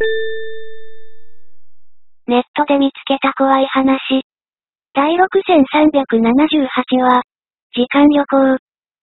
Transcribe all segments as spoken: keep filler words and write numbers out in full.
ネットで見つけた怖い話。だいろくせんさんびゃくななじゅうはちは、時間旅行。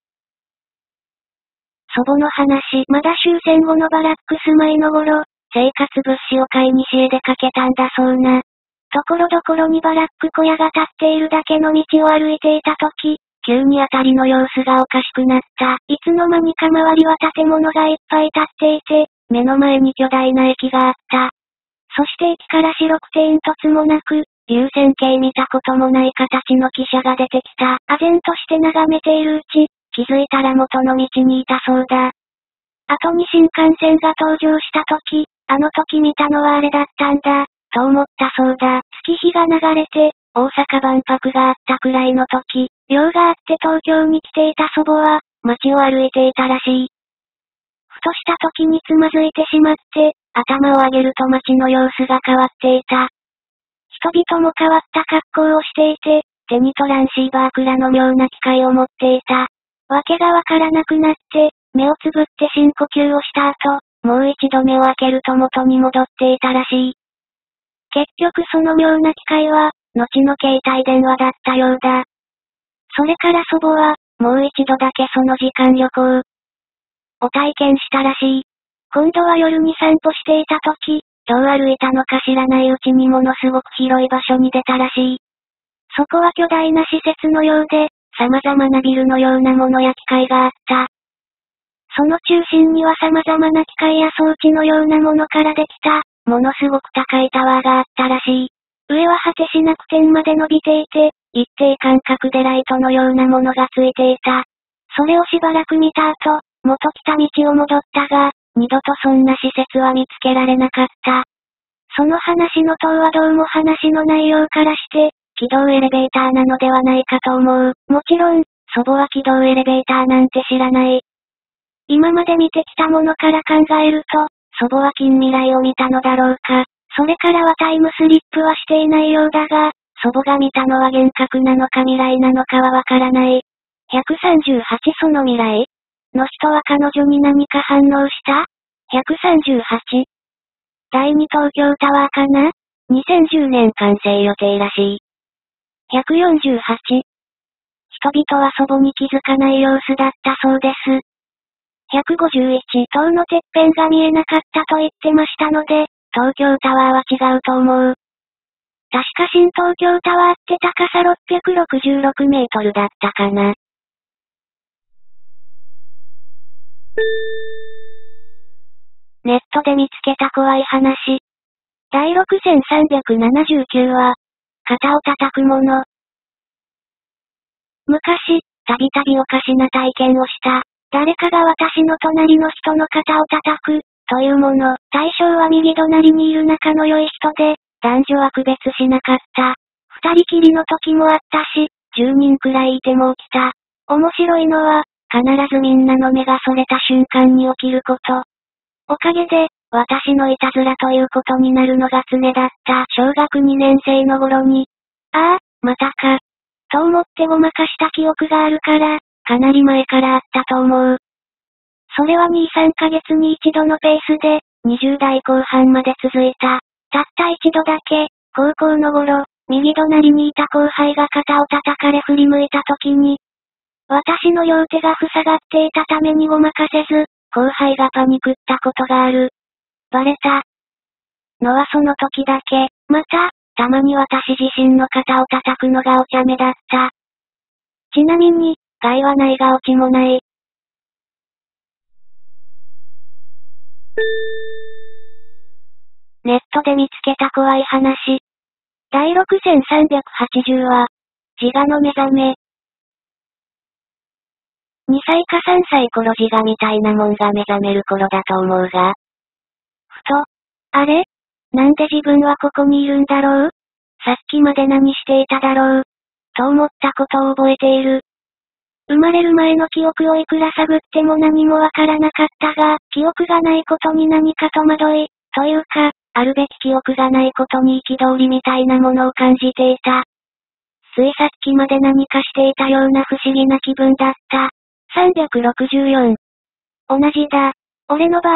祖母の話。まだ終戦後のバラックス前の頃、生活物資を買いに西へ出かけたんだそうな。ところどころにバラック小屋が立っているだけの道を歩いていたとき、急にあたりの様子がおかしくなった。いつの間にか周りは建物がいっぱい建っていて、目の前に巨大な駅があった。そして駅から白くて煙突もなく、流線形見たこともない形の汽車が出てきた。唖然として眺めているうち、気づいたら元の道にいたそうだ。後に新幹線が登場したとき、あの時見たのはあれだったんだ、と思ったそうだ。月日が流れて、大阪万博があったくらいの時、用があって東京に来ていた祖母は、街を歩いていたらしい。ふとした時につまずいてしまって、頭を上げると街の様子が変わっていた。人々も変わった格好をしていて、手にトランシーバー蔵の妙な機械を持っていた。わけがわからなくなって、目をつぶって深呼吸をした後、もう一度目を開けると元に戻っていたらしい。結局その妙な機械は、後の携帯電話だったようだ。それから祖母は、もう一度だけその時間旅行を体験したらしい。今度は夜に散歩していた時、どう歩いたのか知らないうちにものすごく広い場所に出たらしい。そこは巨大な施設のようで、様々なビルのようなものや機械があった。その中心には様々な機械や装置のようなものからできた、ものすごく高いタワーがあったらしい。上は果てしなく天まで伸びていて、一定間隔でライトのようなものがついていた。それをしばらく見た後、元来た道を戻ったが、二度とそんな施設は見つけられなかった。その話の塔はどうも話の内容からして、軌道エレベーターなのではないかと思う。もちろん、祖母は軌道エレベーターなんて知らない。今まで見てきたものから考えると、祖母は近未来を見たのだろうか。それからはタイムスリップはしていないようだが、祖母が見たのは幻覚なのか未来なのかはわからない。ひゃくさんじゅうはちその未来の人は彼女に何か反応した？ ひゃくさんじゅうはち。だいに東京タワーかな？ にせんじゅう 年完成予定らしい。ひゃくよんじゅうはち。人々は祖母に気づかない様子だったそうです。ひゃくごじゅういち。塔のてっぺんが見えなかったと言ってましたので、東京タワーは違うと思う。確か新東京タワーって高さろっぴゃくろくじゅうろくメートルだったかな。ネットで見つけた怖い話。だいろくせんさんびゃくななじゅうきゅうは、肩を叩くもの。昔、たびたびおかしな体験をした。誰かが私の隣の人の肩を叩く、というもの。対象は右隣にいる仲の良い人で、男女は区別しなかった。二人きりの時もあったし、十人くらいいても起きた。面白いのは、必ずみんなの目がそれた瞬間に起きること。おかげで、私のいたずらということになるのが常だった。小学にねん生の頃に、ああ、またか。と思ってごまかした記憶があるから、かなり前からあったと思う。それはに、さんかげつに一度のペースで、にじゅうだいこう半まで続いた。たった一度だけ、高校の頃、右隣にいた後輩が肩を叩かれ振り向いた時に、私の両手が塞がっていたためにごまかせず、後輩がパニクったことがある。バレたのはその時だけ。また、たまに私自身の肩を叩くのがお茶目だった。ちなみに、害はないがオチもない。ネットで見つけた怖い話。だいろくせんさんびゃくはちじゅうは、自我の目覚め。にさいかさんさい頃自我みたいなもんが目覚める頃だと思うが。ふと、あれ？なんで自分はここにいるんだろう？さっきまで何していただろう？と思ったことを覚えている。生まれる前の記憶をいくら探っても何もわからなかったが、記憶がないことに何か戸惑い、というか、あるべき記憶がないことに憤りみたいなものを感じていた。ついさっきまで何かしていたような不思議な気分だった。さんびゃくろくじゅうよん。同じだ。俺の場合、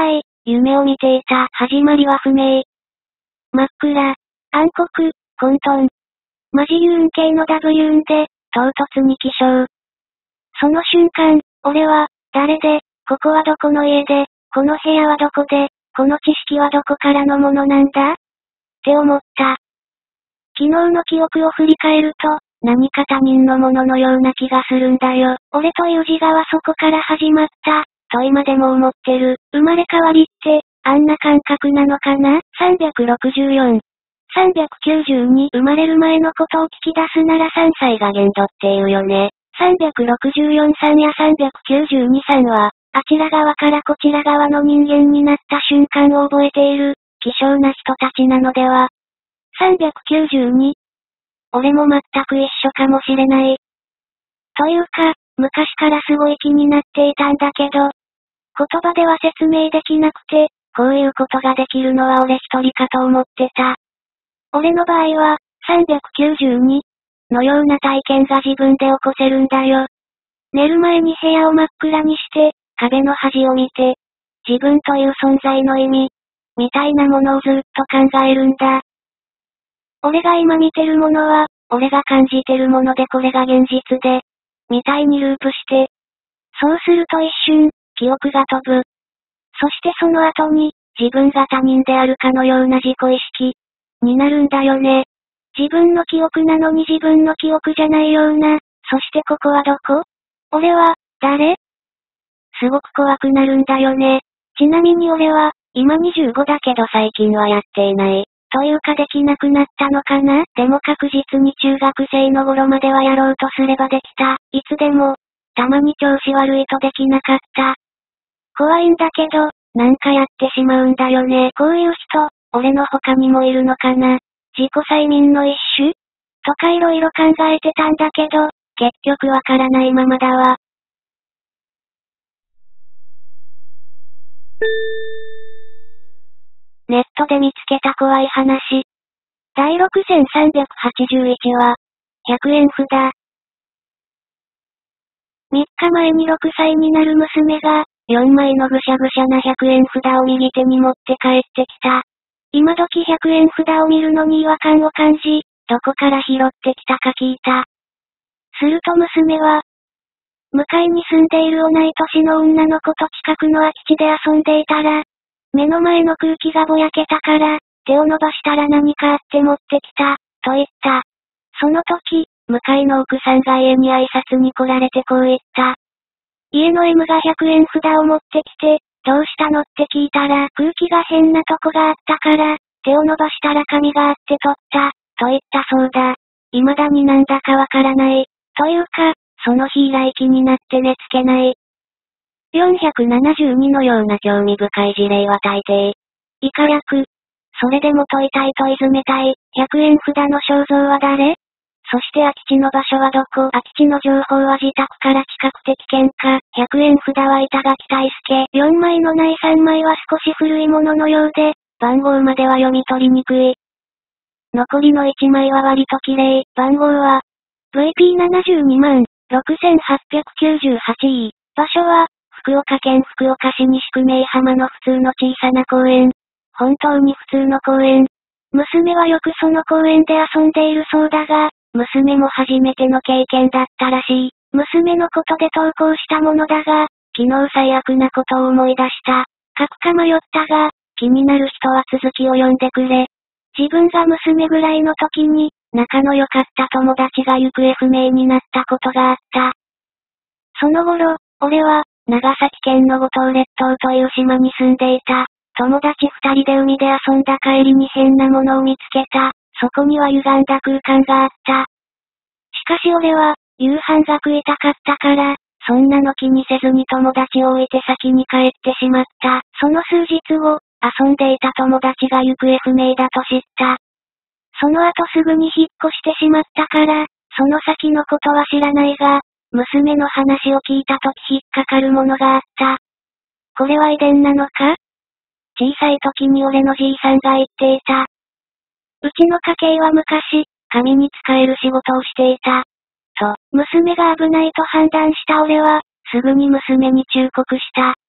夢を見ていた。始まりは不明。真っ暗。暗黒、混沌。マジユーン系の W 運で、唐突に起床。その瞬間、俺は、誰で、ここはどこの家で、この部屋はどこで、この知識はどこからのものなんだって思った。昨日の記憶を振り返ると、何か他人のもののような気がするんだよ。俺という自我はそこから始まった、と今でも思ってる。生まれ変わりって、あんな感覚なのかな ?さんびゃくろくじゅうよん。さんびゃくきゅうじゅうに生まれる前のことを聞き出すならさんさいが限度っていうよね。さんびゃくろくじゅうよんさんやさんびゃくきゅうじゅうにさんは、あちら側からこちら側の人間になった瞬間を覚えている、希少な人たちなのでは。さんびゃくきゅうじゅうに。俺も全く一緒かもしれない。というか、昔からすごい気になっていたんだけど、言葉では説明できなくて、こういうことができるのは俺一人かと思ってた。俺の場合は、さんびゃくきゅうじゅうにのような体験が自分で起こせるんだよ。寝る前に部屋を真っ暗にして、壁の端を見て、自分という存在の意味、みたいなものをずっと考えるんだ。俺が今見てるものは、俺が感じてるものでこれが現実で、みたいにループして、そうすると一瞬、記憶が飛ぶ。そしてその後に、自分が他人であるかのような自己意識、になるんだよね。自分の記憶なのに自分の記憶じゃないような、そしてここはどこ？俺は、誰？すごく怖くなるんだよね。ちなみに俺は、今にじゅうごだけど最近はやっていない。というかできなくなったのかな？でも確実に中学生の頃まではやろうとすればできた。いつでも、たまに調子悪いとできなかった。怖いんだけど、なんかやってしまうんだよね。こういう人、俺の他にもいるのかな？自己催眠の一種？とか色々考えてたんだけど、結局わからないままだわ。ネットで見つけた怖い話。だいろくせんさんびゃくはちじゅういちわ、ひゃくえん札。みっかまえにろくさいになる娘が、よんまいのぐしゃぐしゃなひゃくえん札を右手に持って帰ってきた。今時ひゃくえん札を見るのに違和感を感じ、どこから拾ってきたか聞いた。すると娘は、向かいに住んでいる同い年の女の子と近くの空き地で遊んでいたら、目の前の空気がぼやけたから、手を伸ばしたら何かあって持ってきた、と言った。その時、向かいの奥さんが家に挨拶に来られてこう言った。家の M がひゃくえん札を持ってきて、どうしたのって聞いたら空気が変なとこがあったから、手を伸ばしたら紙があって取った、と言ったそうだ。未だになんだかわからない。というか、その日以来気になって寝つけない。よんひゃくななじゅうにのような興味深い事例は大抵。以下略。それでも問いたい問い詰めたい。ひゃくえん札の肖像は誰？そして空き地の場所はどこ？空き地の情報は自宅から近くて危険か？ひゃくえん札は板垣大輔。よんまいのないさんまいは少し古いもののようで、番号までは読み取りにくい。残りのいちまいは割と綺麗。番号は ブイピーななじゅうにまんろくせんはっぴゃくきゅうじゅうはちイー。場所は福岡県福岡市西区名浜の普通の小さな公園。本当に普通の公園。娘はよくその公園で遊んでいるそうだが、娘も初めての経験だったらしい。娘のことで投稿したものだが、昨日最悪なことを思い出した。書くか迷ったが、気になる人は続きを読んでくれ。自分が娘ぐらいの時に、仲の良かった友達が行方不明になったことがあった。その頃、俺は、長崎県の五島列島という島に住んでいた。友達二人で海で遊んだ帰りに変なものを見つけた。そこには歪んだ空間があった。しかし俺は、夕飯が食いたかったから、そんなの気にせずに友達を置いて先に帰ってしまった。その数日後、遊んでいた友達が行方不明だと知った。その後すぐに引っ越してしまったから、その先のことは知らないが、娘の話を聞いたとき引っかかるものがあった。これは遺伝なのか？小さい時に俺のじいさんが言っていた。うちの家系は昔、神に仕える仕事をしていた。と、娘が危ないと判断した俺は、すぐに娘に忠告した。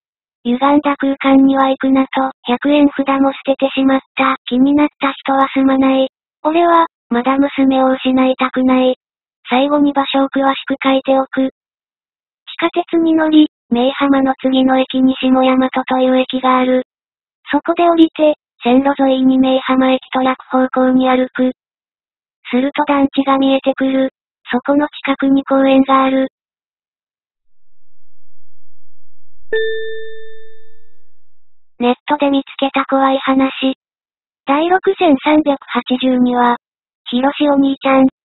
歪んだ空間には行くなと、ひゃくえん札も捨ててしまった。気になった人はすまない。俺は、まだ娘を失いたくない。最後に場所を詳しく書いておく。地下鉄に乗り、名浜の次の駅に下大和という駅がある。そこで降りて、線路沿いに名浜駅と逆方向に歩く。すると団地が見えてくる。そこの近くに公園がある。ネットで見つけた怖い話。第ろくせんさんびゃくはちじゅうには、ひろしお兄ちゃん。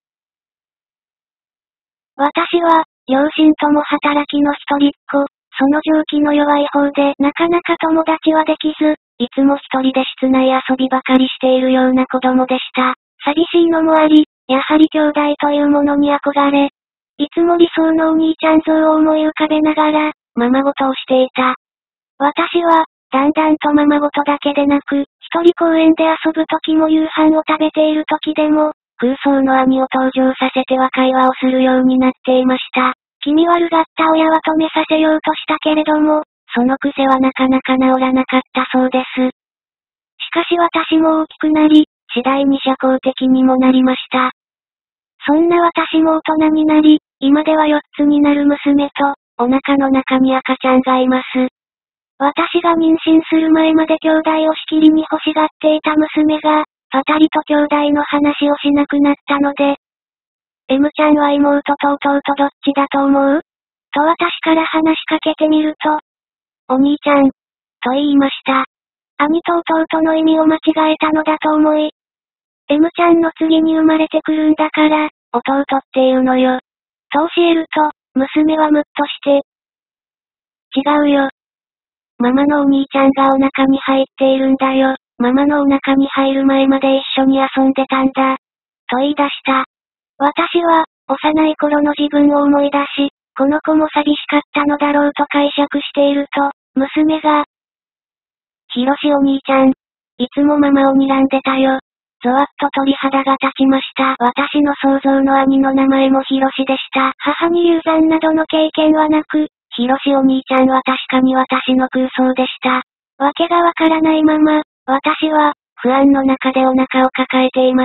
私は、両親とも働きの一人っ子、その情気の弱い方でなかなか友達はできず、いつも一人で室内遊びばかりしているような子供でした。寂しいのもあり、やはり兄弟というものに憧れ、いつも理想のお兄ちゃん像を思い浮かべながら、ままごとをしていた。私は、だんだんとままごとだけでなく、一人公園で遊ぶ時も夕飯を食べている時でも、空想の兄を登場させては会話をするようになっていました。気味悪がった親は止めさせようとしたけれども、その癖はなかなか治らなかったそうです。しかし私も大きくなり、次第に社交的にもなりました。そんな私も大人になり、今ではよっつになる娘と、お腹の中に赤ちゃんがいます。私が妊娠する前まで兄弟をしきりに欲しがっていた娘が、パタリと兄弟の話をしなくなったので、M ちゃんは妹と弟どっちだと思う？と私から話しかけてみると、お兄ちゃん、と言いました。兄と弟の意味を間違えたのだと思い、M ちゃんの次に生まれてくるんだから、弟っていうのよ。と教えると、娘はムッとして、違うよ。ママのお兄ちゃんがお腹に入っているんだよ。ママのお腹に入る前まで一緒に遊んでたんだ。と言い出した。私は、幼い頃の自分を思い出し、この子も寂しかったのだろうと解釈していると、娘が、ひろしお兄ちゃん、いつもママを睨んでたよ。ゾワッと鳥肌が立ちました。私の想像の兄の名前もひろしでした。母に流産などの経験はなく、ひろしお兄ちゃんは確かに私の空想でした。わけがわからないまま、私は、不安の中でお腹を抱えています。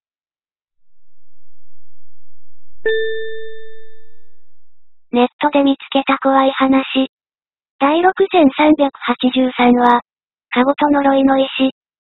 ネットで見つけた怖い話。第ろくせんさんびゃくはちじゅうさんは、カゴと呪いの石。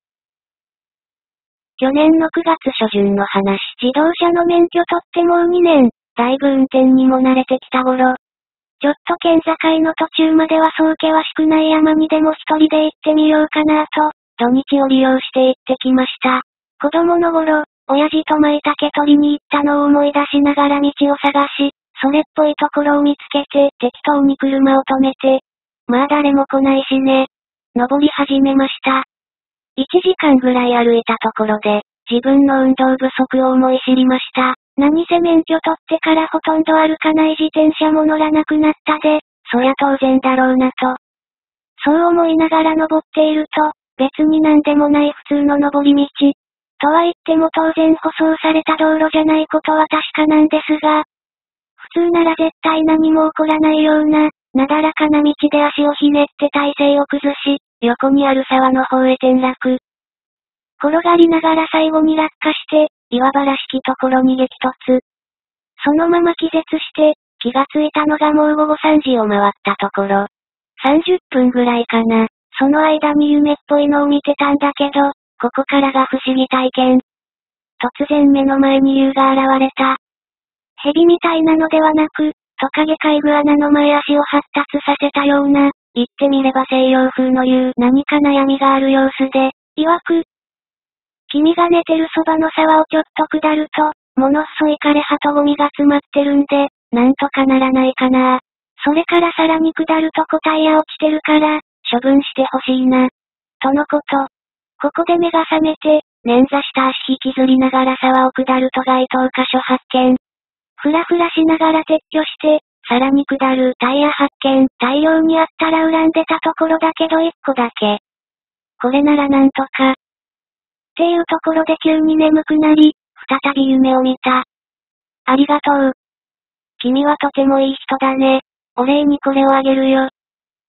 去年のくがつ初旬の話。自動車の免許取ってもうにねん、だいぶ運転にも慣れてきた頃。ちょっと県境の途中まではそう険しくない山にでも一人で行ってみようかなと、土日を利用して行ってきました。子供の頃、親父と舞茸取りに行ったのを思い出しながら道を探し、それっぽいところを見つけて適当に車を止めて、まあ誰も来ないしね。登り始めました。いちじかんぐらい歩いたところで、自分の運動不足を思い知りました。何せ免許取ってからほとんど歩かない自転車も乗らなくなったで、そりゃ当然だろうなと。そう思いながら登っていると、別に何でもない普通の登り道。とは言っても当然舗装された道路じゃないことは確かなんですが、普通なら絶対何も起こらないような、なだらかな道で足をひねって体勢を崩し、横にある沢の方へ転落。転がりながら最後に落下して、岩場らしきところに激突。そのまま気絶して、気がついたのがもう午後さんじを回ったところ。さんじゅっぷんぐらいかな。その間に夢っぽいのを見てたんだけど、ここからが不思議体験。突然目の前に竜が現れた。蛇みたいなのではなく、トカゲかイグアナの前足を発達させたような、言ってみれば西洋風の言う何か悩みがある様子で、曰く、君が寝てるそばの沢をちょっと下ると、ものすごい枯れ葉とゴミが詰まってるんで、なんとかならないかな。それからさらに下るとコタイヤ落ちてるから、処分してほしいな。とのこと。ここで目が覚めて、捻挫した足引きずりながら沢を下ると該当箇所発見。ふらふらしながら撤去して、さらに下るタイヤ発見。大量にあったら恨んでたところだけど一個だけ。これならなんとか。っていうところで急に眠くなり、再び夢を見た。ありがとう。君はとてもいい人だね。お礼にこれをあげるよ。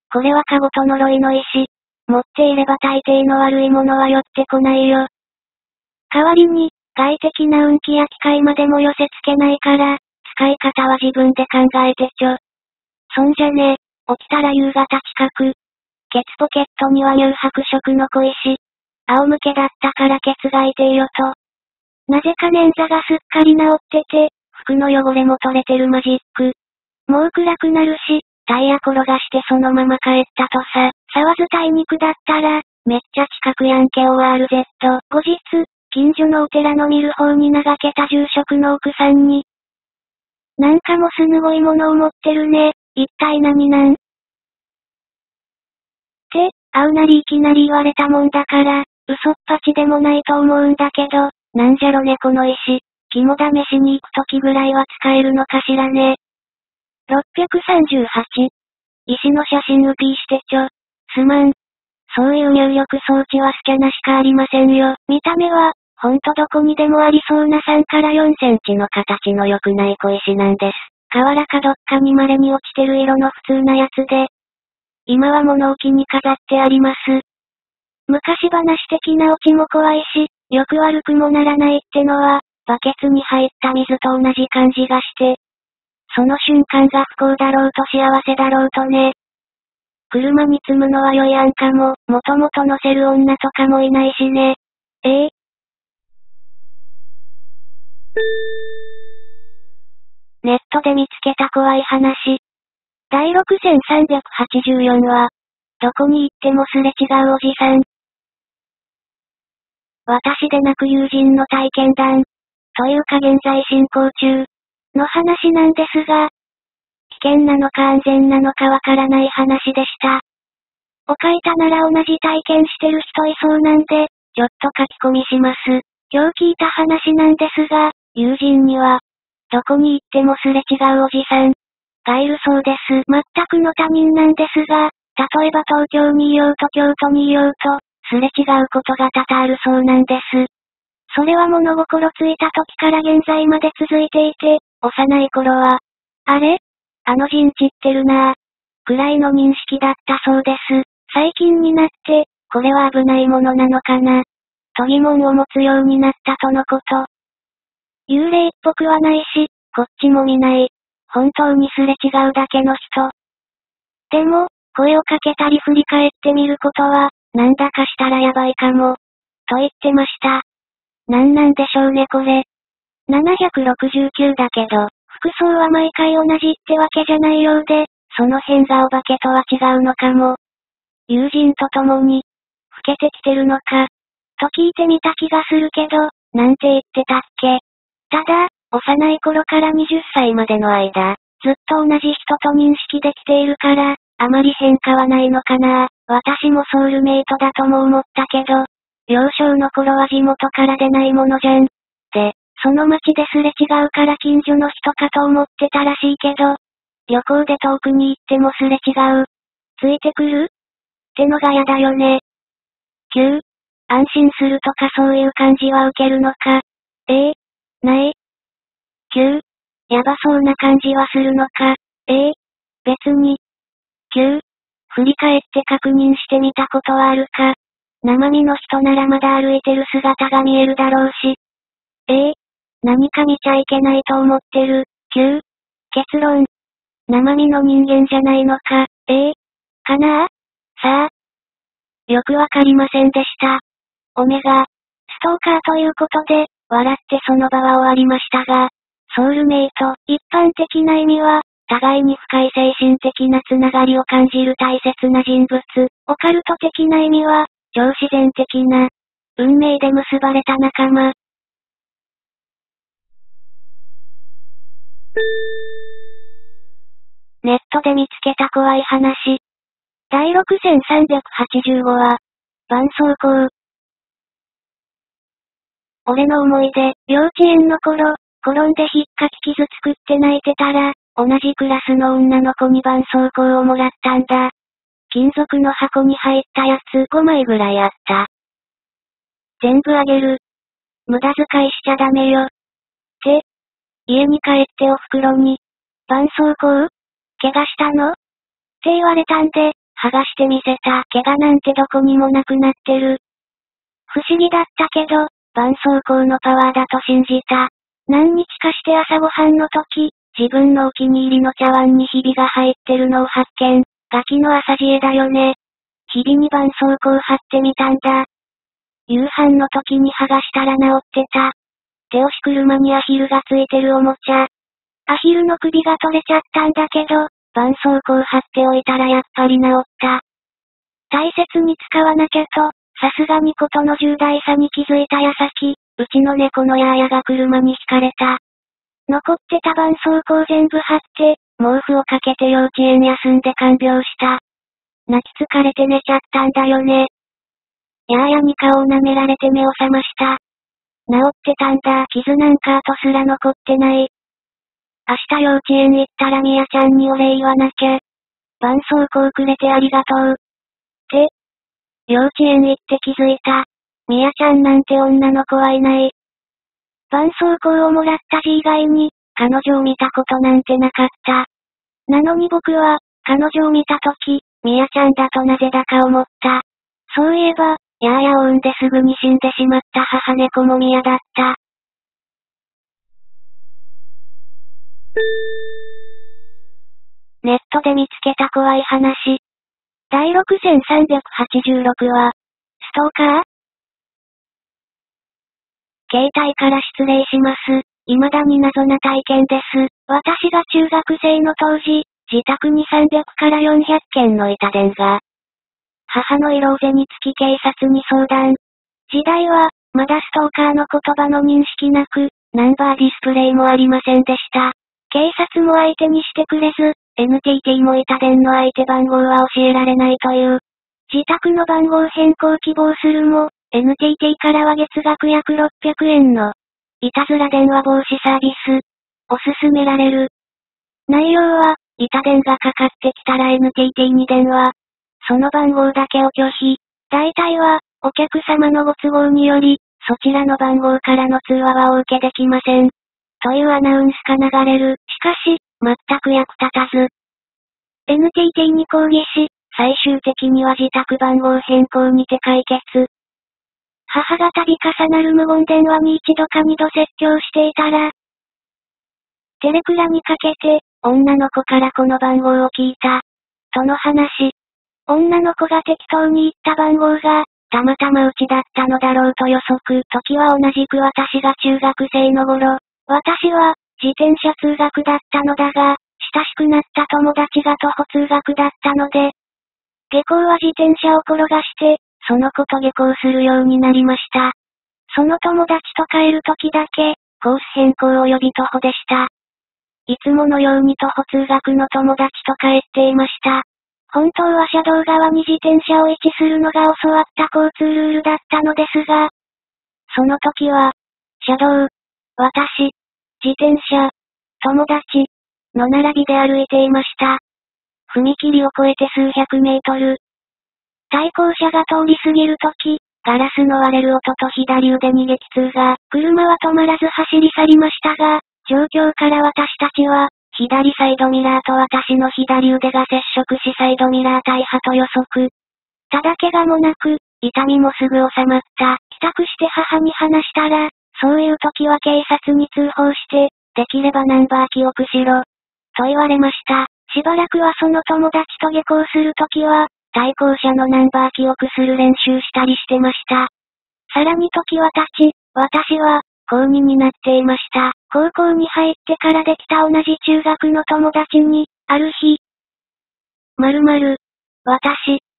これはカゴと呪いの石。持っていれば大抵の悪いものは寄ってこないよ。代わりに、外的な運気や機械までも寄せつけないから、使い方は自分で考えてちょ。そんじゃね、起きたら夕方近く。ケツポケットには乳白色の小石。仰向けだったからケツがいていよと。なぜか捻挫がすっかり治ってて、服の汚れも取れてるマジック。もう暗くなるし、タイヤ転がしてそのまま帰ったとさ。沢伝い肉だったら、めっちゃ近くやんけ オーアールゼット。後日、近所のお寺の見る方に長けた住職の奥さんに。なんかもすごいものを持ってるね。一体何なん？って、会うなりいきなり言われたもんだから、嘘っぱちでもないと思うんだけど、なんじゃろねこの石。肝試しに行くときぐらいは使えるのかしらね。ろっぴゃくさんじゅうはち。石の写真ウピーしてちょ。すまん。そういう入力装置はスキャナしかありませんよ。見た目は、ほんとどこにでもありそうなさんからよんセンチの形の良くない小石なんです。瓦かどっかに稀に落ちてる色の普通なやつで、今は物置に飾ってあります。昔話的なオチも怖いし、よく悪くもならないってのは、バケツに入った水と同じ感じがして、その瞬間が不幸だろうと幸せだろうとね。車に積むのは良い案かも、もともと乗せる女とかもいないしね。ええ。ネットで見つけた怖い話。だいろくせんさんびゃくはちじゅうよんは、どこに行ってもすれ違うおじさん。私でなく友人の体験談。というか現在進行中の話なんですが、危険なのか安全なのかわからない話でした。を書いたなら同じ体験してる人いそうなんで、ちょっと書き込みします。今日聞いた話なんですが、友人には、どこに行ってもすれ違うおじさんがいるそうです。全くの他人なんですが、例えば東京にいようと京都にいようと、すれ違うことが多々あるそうなんです。それは物心ついた時から現在まで続いていて、幼い頃は、あれ？あの人知ってるなぁ。くらいの認識だったそうです。最近になって、これは危ないものなのかな、と疑問を持つようになったとのこと。幽霊っぽくはないし、こっちも見ない。本当にすれ違うだけの人。でも、声をかけたり振り返ってみることは、なんだかしたらやばいかも。と言ってました。なんなんでしょうねこれ。ななひゃくろくじゅうきゅうだけど、服装は毎回同じってわけじゃないようで、その辺がお化けとは違うのかも。友人と共に、老けてきてるのか、と聞いてみた気がするけど、なんて言ってたっけ。ただ、幼い頃からはたちまでの間、ずっと同じ人と認識できているから、あまり変化はないのかな。私もソウルメイトだとも思ったけど、幼少の頃は地元から出ないものじゃん。で、その街ですれ違うから近所の人かと思ってたらしいけど、旅行で遠くに行ってもすれ違う。ついてくる？ってのがやだよね。きゅう、安心するとかそういう感じは受けるのか。ええ、ない。きゅう、やばそうな感じはするのか。ええ、別に。きゅう、振り返って確認してみたことはあるか。生身の人ならまだ歩いてる姿が見えるだろうし。ええ、何か見ちゃいけないと思ってる。きゅう、結論。生身の人間じゃないのか。ええ、かなあ？さあ。よくわかりませんでした。オメガ、ストーカーということで、笑ってその場は終わりましたが、ソウルメイト、一般的な意味は、互いに深い精神的なつながりを感じる大切な人物。オカルト的な意味は、超自然的な、運命で結ばれた仲間。ネットで見つけた怖い話。だいろくせんさんびゃくはちじゅうごは、絆創膏。俺の思い出、幼稚園の頃、転んで引っかき傷作って泣いてたら、同じクラスの女の子に絆創膏をもらったんだ。金属の箱に入ったやつごまいぐらいあった。全部あげる。無駄遣いしちゃダメよ。って、家に帰ってお袋に、絆創膏？怪我したの？って言われたんで、 剥がしてみせた。怪我なんてどこにもなくなってる。不思議だったけど、絆創膏のパワーだと信じた。何日かして朝ごはんの時、自分のお気に入りの茶碗にひびが入ってるのを発見。ガキの朝知恵だよね。ひびに絆創膏貼ってみたんだ。夕飯の時に剥がしたら治ってた。手押し車にアヒルがついてるおもちゃ。アヒルの首が取れちゃったんだけど、絆創膏貼っておいたらやっぱり治った。大切に使わなきゃと、さすがにことの重大さに気づいた矢先、うちの猫のヤーヤが車にひかれた。残ってた絆創膏全部貼って、毛布をかけて幼稚園休んで看病した。泣き疲れて寝ちゃったんだよね。ヤーヤに顔を舐められて目を覚ました。治ってたんだ。傷なんか後すら残ってない。明日幼稚園行ったらミヤちゃんにお礼言わなきゃ。絆創膏くれてありがとう。って、幼稚園行って気づいた。ミヤちゃんなんて女の子はいない。絆創膏をもらった字以外に、彼女を見たことなんてなかった。なのに僕は、彼女を見たとき、ミヤちゃんだとなぜだか思った。そういえば、ヤーヤを産んですぐに死んでしまった母猫もミヤだった。ネットで見つけた怖い話。だいろくせんさんびゃくはちじゅうろくは、ストーカー？携帯から失礼します。未だに謎な体験です。私が中学生の当時、自宅にさんびゃくからよんひゃっけんの板電が。母の色ぜにつき警察に相談。時代は、まだストーカーの言葉の認識なく、ナンバーディスプレイもありませんでした。警察も相手にしてくれず、エヌティーティー も板電の相手番号は教えられないという。自宅の番号変更希望するも、エヌティーティー からは月額約ろっぴゃくえんの、いたずら電話防止サービス、を勧められる。内容は、板電がかかってきたら エヌティーティー に電話。その番号だけを拒否。大体は、お客様のご都合により、そちらの番号からの通話はお受けできません。というアナウンスが流れる。しかし、全く役立たず。エヌティーティー に抗議し、最終的には自宅番号変更にて解決。母が度重なる無言電話に一度か二度説教していたら、テレクラにかけて、女の子からこの番号を聞いた。との話。女の子が適当に言った番号が、たまたまうちだったのだろうと予測。時は同じく私が中学生の頃。私は、自転車通学だったのだが、親しくなった友達が徒歩通学だったので、下校は自転車を転がして、その子と下校するようになりました。その友達と帰る時だけ、コース変更及び徒歩でした。いつものように徒歩通学の友達と帰っていました。本当は車道側に自転車を位置するのが教わった交通ルールだったのですが、その時は、車道、私、自転車、友達、の並びで歩いていました。踏切を越えて数百メートル。対向車が通り過ぎるとき、ガラスの割れる音と左腕に激痛が、車は止まらず走り去りましたが、状況から私たちは、左サイドミラーと私の左腕が接触しサイドミラー大破と予測。ただ怪我もなく、痛みもすぐ収まった。帰宅して母に話したら、そういう時は警察に通報して、できればナンバー記憶しろ。と言われました。しばらくはその友達と下校するときは、対向車のナンバー記憶する練習したりしてました。さらに時は経ち、私は、高にになっていました。高校に入ってからできた同じ中学の友達に、ある日、〇〇、私、って、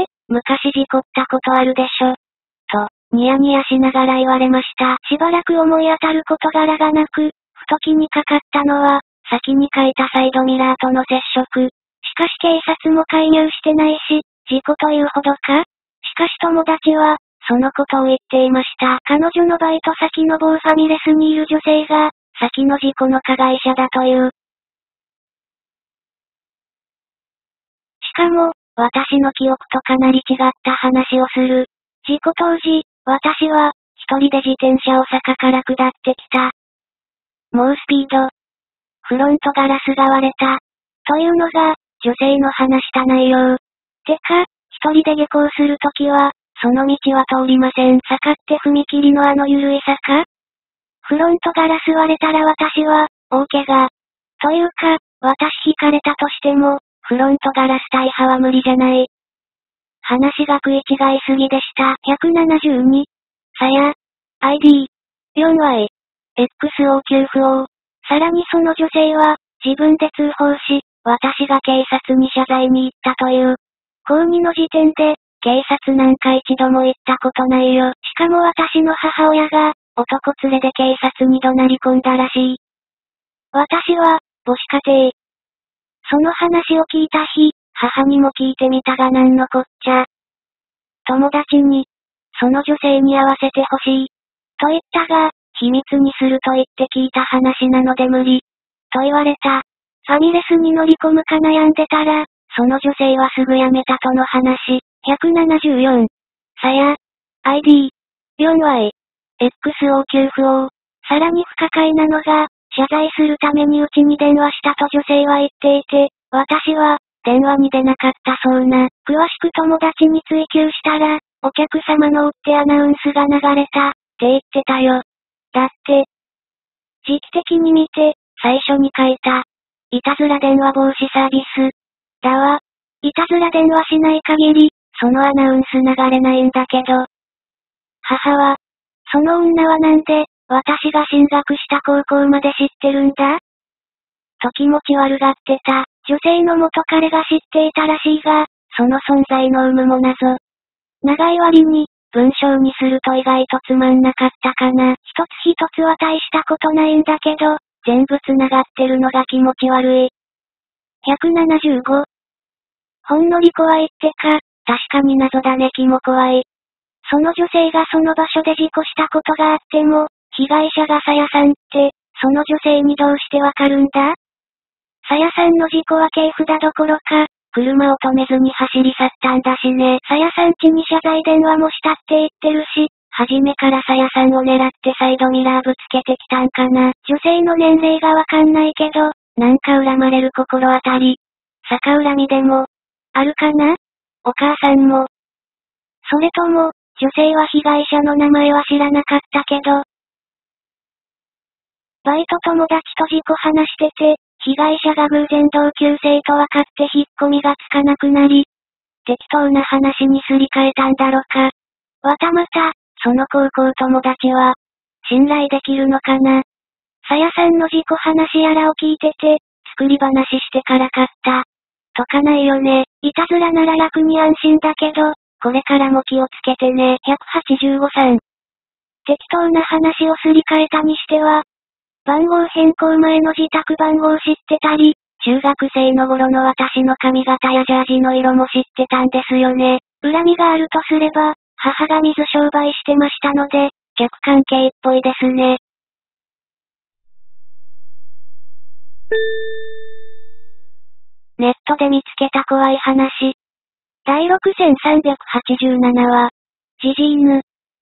昔事故ったことあるでしょ。と、ニヤニヤしながら言われました。しばらく思い当たる事柄がなく、ふと気にかかったのは、先に書いたサイドミラーとの接触。しかし警察も介入してないし、事故というほどか？しかし友達は、そのことを言っていました。彼女のバイト先の某ファミレスにいる女性が、先の事故の加害者だという。しかも、私の記憶とかなり違った話をする。事故当時、私は、一人で自転車を坂から下ってきた。猛スピード。フロントガラスが割れた。というのが、女性の話した内容。 てか、一人で下校するときは、その道は通りません。坂って踏切のあの緩い坂？フロントガラス割れたら私は、大怪我。というか、私引かれたとしても、フロントガラス大破は無理じゃない。話が食い違いすぎでした。ひゃくななじゅうに。さや。アイディー。よんワイ。エックスオー 給付を。さらにその女性は、自分で通報し、私が警察に謝罪に行ったという。高にの時点で、警察なんか一度も行ったことないよ。しかも私の母親が、男連れで警察に怒鳴り込んだらしい。私は、母子家庭。その話を聞いた日、母にも聞いてみたがなんのこっちゃ。友達に、その女性に会わせてほしい。と言ったが、秘密にすると言って聞いた話なので無理。と言われた。ファミレスに乗り込むか悩んでたら、その女性はすぐ辞めたとの話。ひゃくななじゅうよん。さや。アイディー。よんワイ。エックスオー 給付を。さらに不可解なのが、謝罪するためにうちに電話したと女性は言っていて、私は、電話に出なかったそうな。詳しく友達に追求したら、お客様の追ってアナウンスが流れた、って言ってたよ。だって、時期的に見て、最初に書いた。いたずら電話防止サービス。だわ。いたずら電話しない限り、そのアナウンス流れないんだけど。母は、その女はなんで、私が進学した高校まで知ってるんだ？と気持ち悪がってた。女性の元彼が知っていたらしいが、その存在の有無も謎。長い割に、文章にすると意外とつまんなかったかな。一つ一つは大したことないんだけど、全部繋がってるのが気持ち悪い。ひゃくななじゅうご。ほんのり怖いってか、確かに謎だね。気も怖い。その女性がその場所で事故したことがあっても、被害者がさやさんって、その女性にどうしてわかるんだ？さやさんの事故は軽札どころか、車を止めずに走り去ったんだしね。さやさん家に謝罪電話もしたって言ってるし、初めからさやさんを狙ってサイドミラーぶつけてきたんかな。女性の年齢がわかんないけど、なんか恨まれる心当たり。逆恨みでも、あるかな？お母さんも。それとも、女性は被害者の名前は知らなかったけど、バイト友達と事故話してて、被害者が偶然同級生と分かって引っ込みがつかなくなり、適当な話にすり替えたんだろか。わたまた、その高校友達は、信頼できるのかな。さやさんの事故話やらを聞いてて、作り話してから買った。とかないよね。いたずらなら楽に安心だけど、これからも気をつけてね。ひゃくはちじゅうごさん。適当な話をすり替えたにしては、番号変更前の自宅番号知ってたり、中学生の頃の私の髪型やジャージの色も知ってたんですよね。恨みがあるとすれば、母が水商売してましたので、客関係っぽいですね。ネットで見つけた怖い話。だいろくせんさんびゃくはちじゅうななは、ジジイヌ。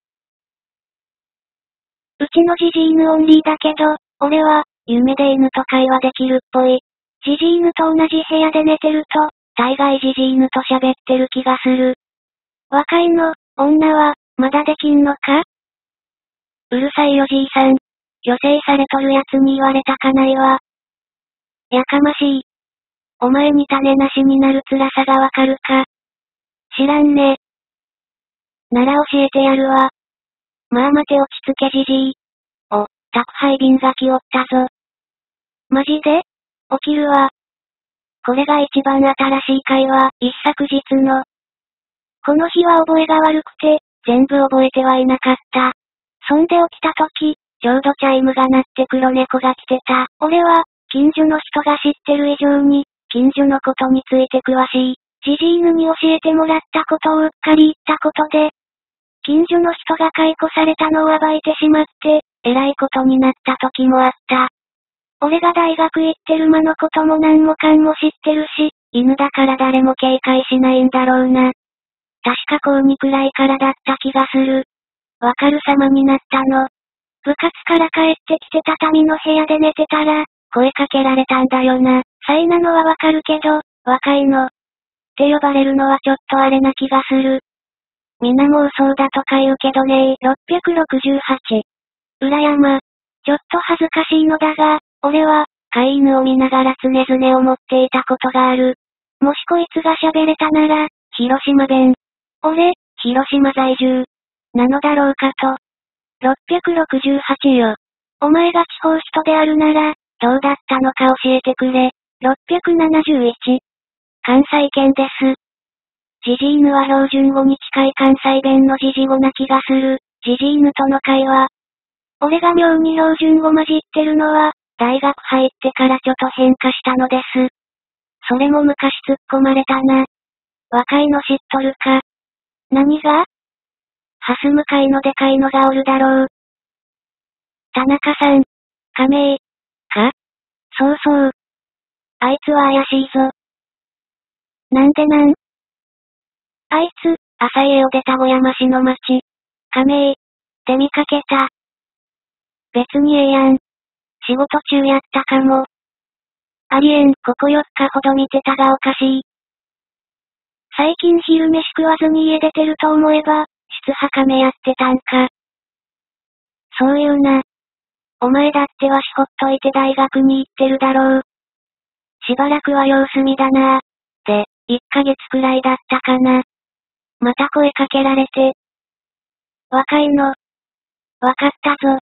うちのジジイヌオンリーだけど、俺は、夢で犬と会話できるっぽい。ジジイヌと同じ部屋で寝てると、大概ジジイヌと喋ってる気がする。若いの、女は、まだできんのか？うるさいおじいさん。女性されとるやつに言われたかないわ。やかましい。お前に種なしになる辛さがわかるか？知らんね。なら教えてやるわ。まあ待て落ち着けじじい。お、宅配便が来おったぞ。マジで？起きるわ。これが一番新しい会話、一昨日の。この日は覚えが悪くて、全部覚えてはいなかった。そんで起きた時、ちょうどチャイムが鳴って黒猫が来てた。俺は、近所の人が知ってる以上に、近所のことについて詳しい。ジジイヌに教えてもらったことをうっかり言ったことで、近所の人が解雇されたのを暴いてしまって、えらいことになった時もあった。俺が大学行ってる間のことも何もかんも知ってるし、犬だから誰も警戒しないんだろうな。確か高にくらいからだった気がする。わかる様になったの。部活から帰ってきて畳の部屋で寝てたら、声かけられたんだよな。サイなのはわかるけど、若いの。っって呼ばれるのはちょっとあれな気がする。皆もそうだとか言うけどねー。ろっぴゃくろくじゅうはち。裏山。ちょっと恥ずかしいのだが、俺は、飼い犬を見ながら常々思っていたことがある。もしこいつが喋れたなら、広島弁。俺、広島在住。なのだろうかと。ろっぴゃくろくじゅうはちよ。お前が地方人であるなら、どうだったのか教えてくれ。ろっぴゃくななじゅういち。関西圏です。ジジイヌは標準語に近い関西弁のジジ語な気がする。ジジイヌとの会話。俺が妙に標準語混じってるのは、大学入ってからちょっと変化したのです。それも昔突っ込まれたな。若いの知っとるか。何が？ハス向かいのでかいのがおるだろう。田中さん。亀井。か？そうそう。あいつは怪しいぞ。なんでなん？あいつ、朝家を出た小山市の町。亀井。で見かけた。別にええやん。仕事中やったかも。ありえん、ここよっかほど見てたがおかしい。最近昼飯食わずに家出てると思えば、室は亀やってたんか。そういうな。お前だってわしほっといて大学に行ってるだろう。しばらくは様子見だな。で、いっかげつくらいだったかな。また声かけられて。若いの。わかったぞ。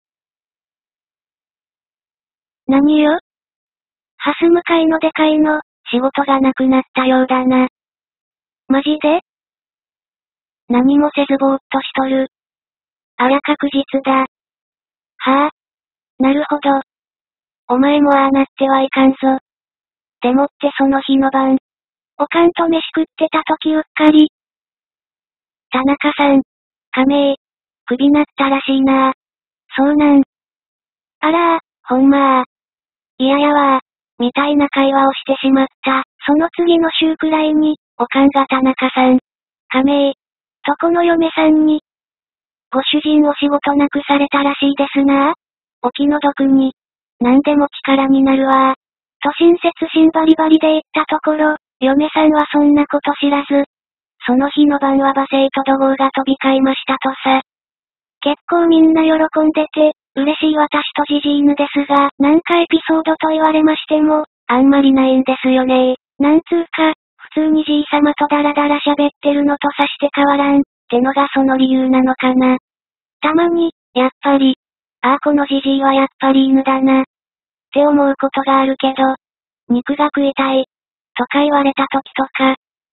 何よ？ハス向かいのでかいの、仕事がなくなったようだな。マジで？何もせずぼーっとしとる。あら確実だ。はあ。なるほど。お前もああなってはいかんぞ。でもってその日の晩。おかんと飯食ってた時うっかり。田中さん。亀井。首なったらしいな。そうなん。あらあ、ほんまあ。いややわあ。みたいな会話をしてしまった。その次の週くらいに、おかんが田中さん。亀井。とこの嫁さんに。ご主人お仕事なくされたらしいですなあ。お気の毒に。なんでも力になるわあ。と親切心バリバリで言ったところ、嫁さんはそんなこと知らず。その日の晩は罵声と怒号が飛び交いましたとさ。結構みんな喜んでて、嬉しい私とジジイヌですが、なんかエピソードと言われましても、あんまりないんですよね。なんつうか、普通にじいさまとダラダラ喋ってるのとさして変わらん、ってのがその理由なのかな。たまに、やっぱり、ああこのジジイはやっぱり犬だな。って思うことがあるけど、肉が食いたい、とか言われた時とか。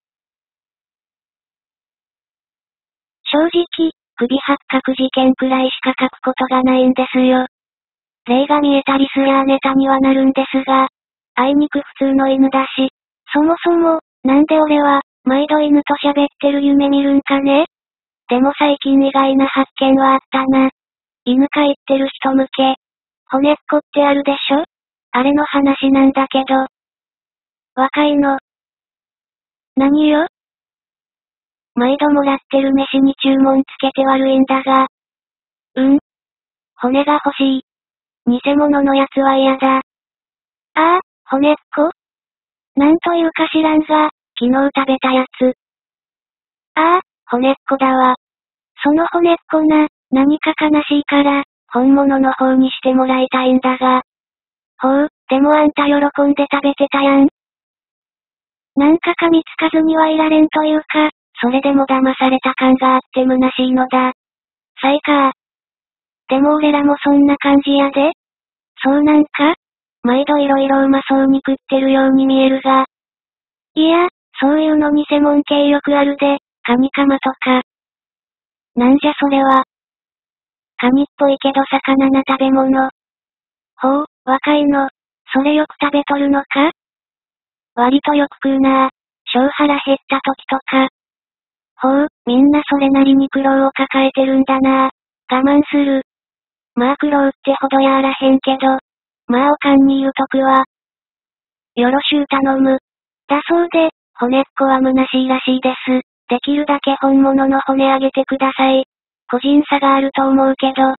正直、首発覚事件くらいしか書くことがないんですよ。霊が見えたりすりゃネタにはなるんですが、あいにく普通の犬だし、そもそも、なんで俺は、毎度犬と喋ってる夢見るんかね？でも最近意外な発見はあったな。犬飼ってる人向け。骨っこってあるでしょ？あれの話なんだけど。若いの。何よ？毎度もらってる飯に注文つけて悪いんだが。うん。骨が欲しい。偽物のやつは嫌だ。ああ、骨っこ？なんというか知らんが、昨日食べたやつ。ああ、骨っこだわ。その骨っこな、何か悲しいから、本物の方にしてもらいたいんだが。ほう、でもあんた喜んで食べてたやん。なんか噛みつかずにはいられんというか、それでも騙された感があって虚しいのだ。さいか。でも俺らもそんな感じやで。そうなんか？毎度いろいろうまそうに食ってるように見えるが。いや、そういうの偽物系よくあるで、カニカマとか。なんじゃそれは。カニっぽいけど魚な食べ物。ほう、若いの。それよく食べとるのか？割とよく食うなぁ。小腹減った時とか。ほう、みんなそれなりに苦労を抱えてるんだなぁ。我慢する。まあ苦労ってほどやあらへんけど。まあおかんに言うとくわ。よろしゅう頼む。だそうで、骨っこは虚しいらしいです。できるだけ本物の骨あげてください。個人差があると思うけど。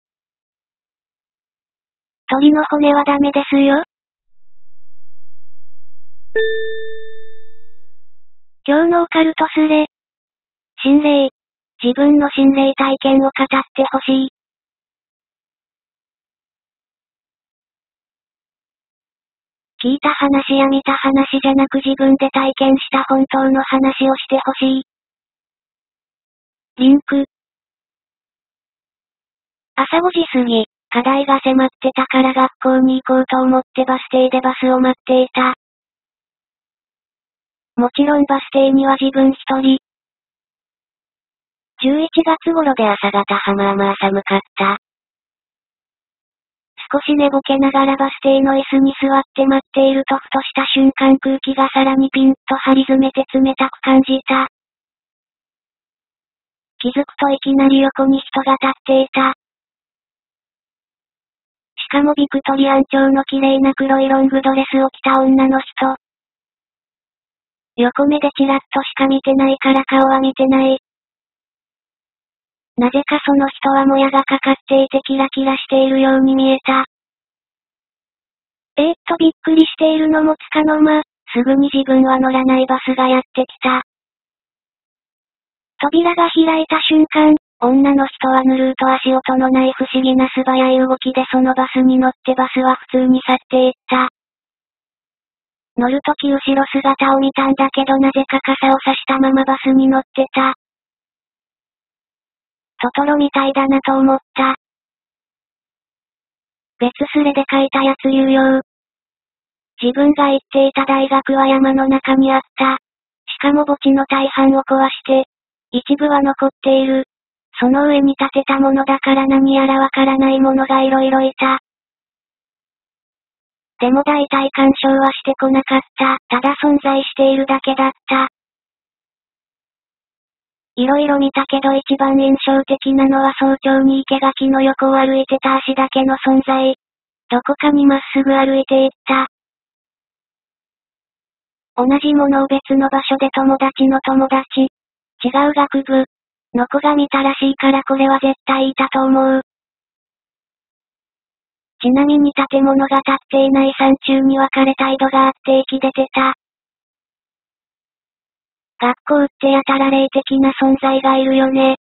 鳥の骨はダメですよ。 今日のオカルトスレ。心霊。自分の心霊体験を語ってほしい。聞いた話や見た話じゃなく自分で体験した本当の話をしてほしい。リンク。朝ごじ過ぎ、課題が迫ってたから学校に行こうと思ってバス停でバスを待っていた。もちろんバス停には自分一人。じゅういちがつ頃で朝方はまあまあ寒かった。少し寝ぼけながらバス停の椅子に座って待っているとふとした瞬間空気がさらにピンと張り詰めて冷たく感じた。気づくといきなり横に人が立っていた。しかもビクトリアン調の綺麗な黒いロングドレスを着た女の人。横目でチラッとしか見てないから顔は見てない。なぜかその人はもやがかかっていてキラキラしているように見えた。えーっとびっくりしているのもつかの間、すぐに自分は乗らないバスがやってきた。扉が開いた瞬間、女の人はぬるーと足音のない不思議な素早い動きでそのバスに乗ってバスは普通に去っていった。乗るとき後ろ姿を見たんだけどなぜか傘を差したままバスに乗ってた。トトロみたいだなと思った。別スレで書いたやつ有用。自分が行っていた大学は山の中にあった。しかも墓地の大半を壊して、一部は残っている。その上に建てたものだから何やらわからないものがいろいろいた。でも大体干渉はしてこなかった。ただ存在しているだけだった。いろいろ見たけど一番印象的なのは早朝に生垣の横を歩いてた足だけの存在。どこかにまっすぐ歩いていった。同じものを別の場所で友達の友達。違う学部の子が見たらしいからこれは絶対いたと思う。ちなみに建物が建っていない山中に分かれた井戸があって息出てた。学校ってやたら霊的な存在がいるよね。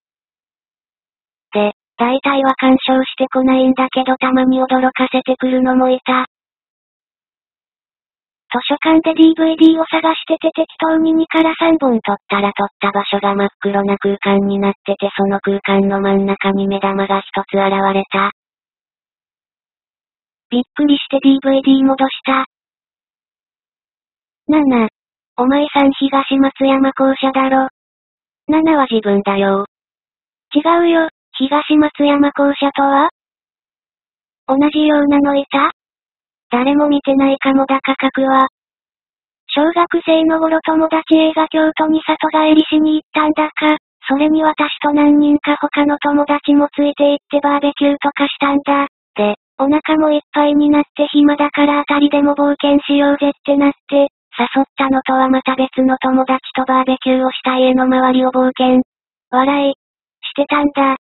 で、大体は干渉してこないんだけどたまに驚かせてくるのもいた。図書館で ディーブイディー を探してて適当ににからさんぼん撮ったら撮った場所が真っ黒な空間になっててその空間の真ん中に目玉が一つ現れた。びっくりして ディーブイディー 戻した。なな。お前さん東松山校舎だろ。ななは自分だよ。違うよ、東松山校舎とは？同じようなのいた？誰も見てないかもだ価格は。小学生の頃友達 A が京都に里帰りしに行ったんだか、それに私と何人か他の友達もついて行ってバーベキューとかしたんだ。で、お腹もいっぱいになって暇だからあたりでも冒険しようぜってなって、誘ったのとはまた別の友達とバーベキューをした家の周りを冒険。笑い。してたんだ。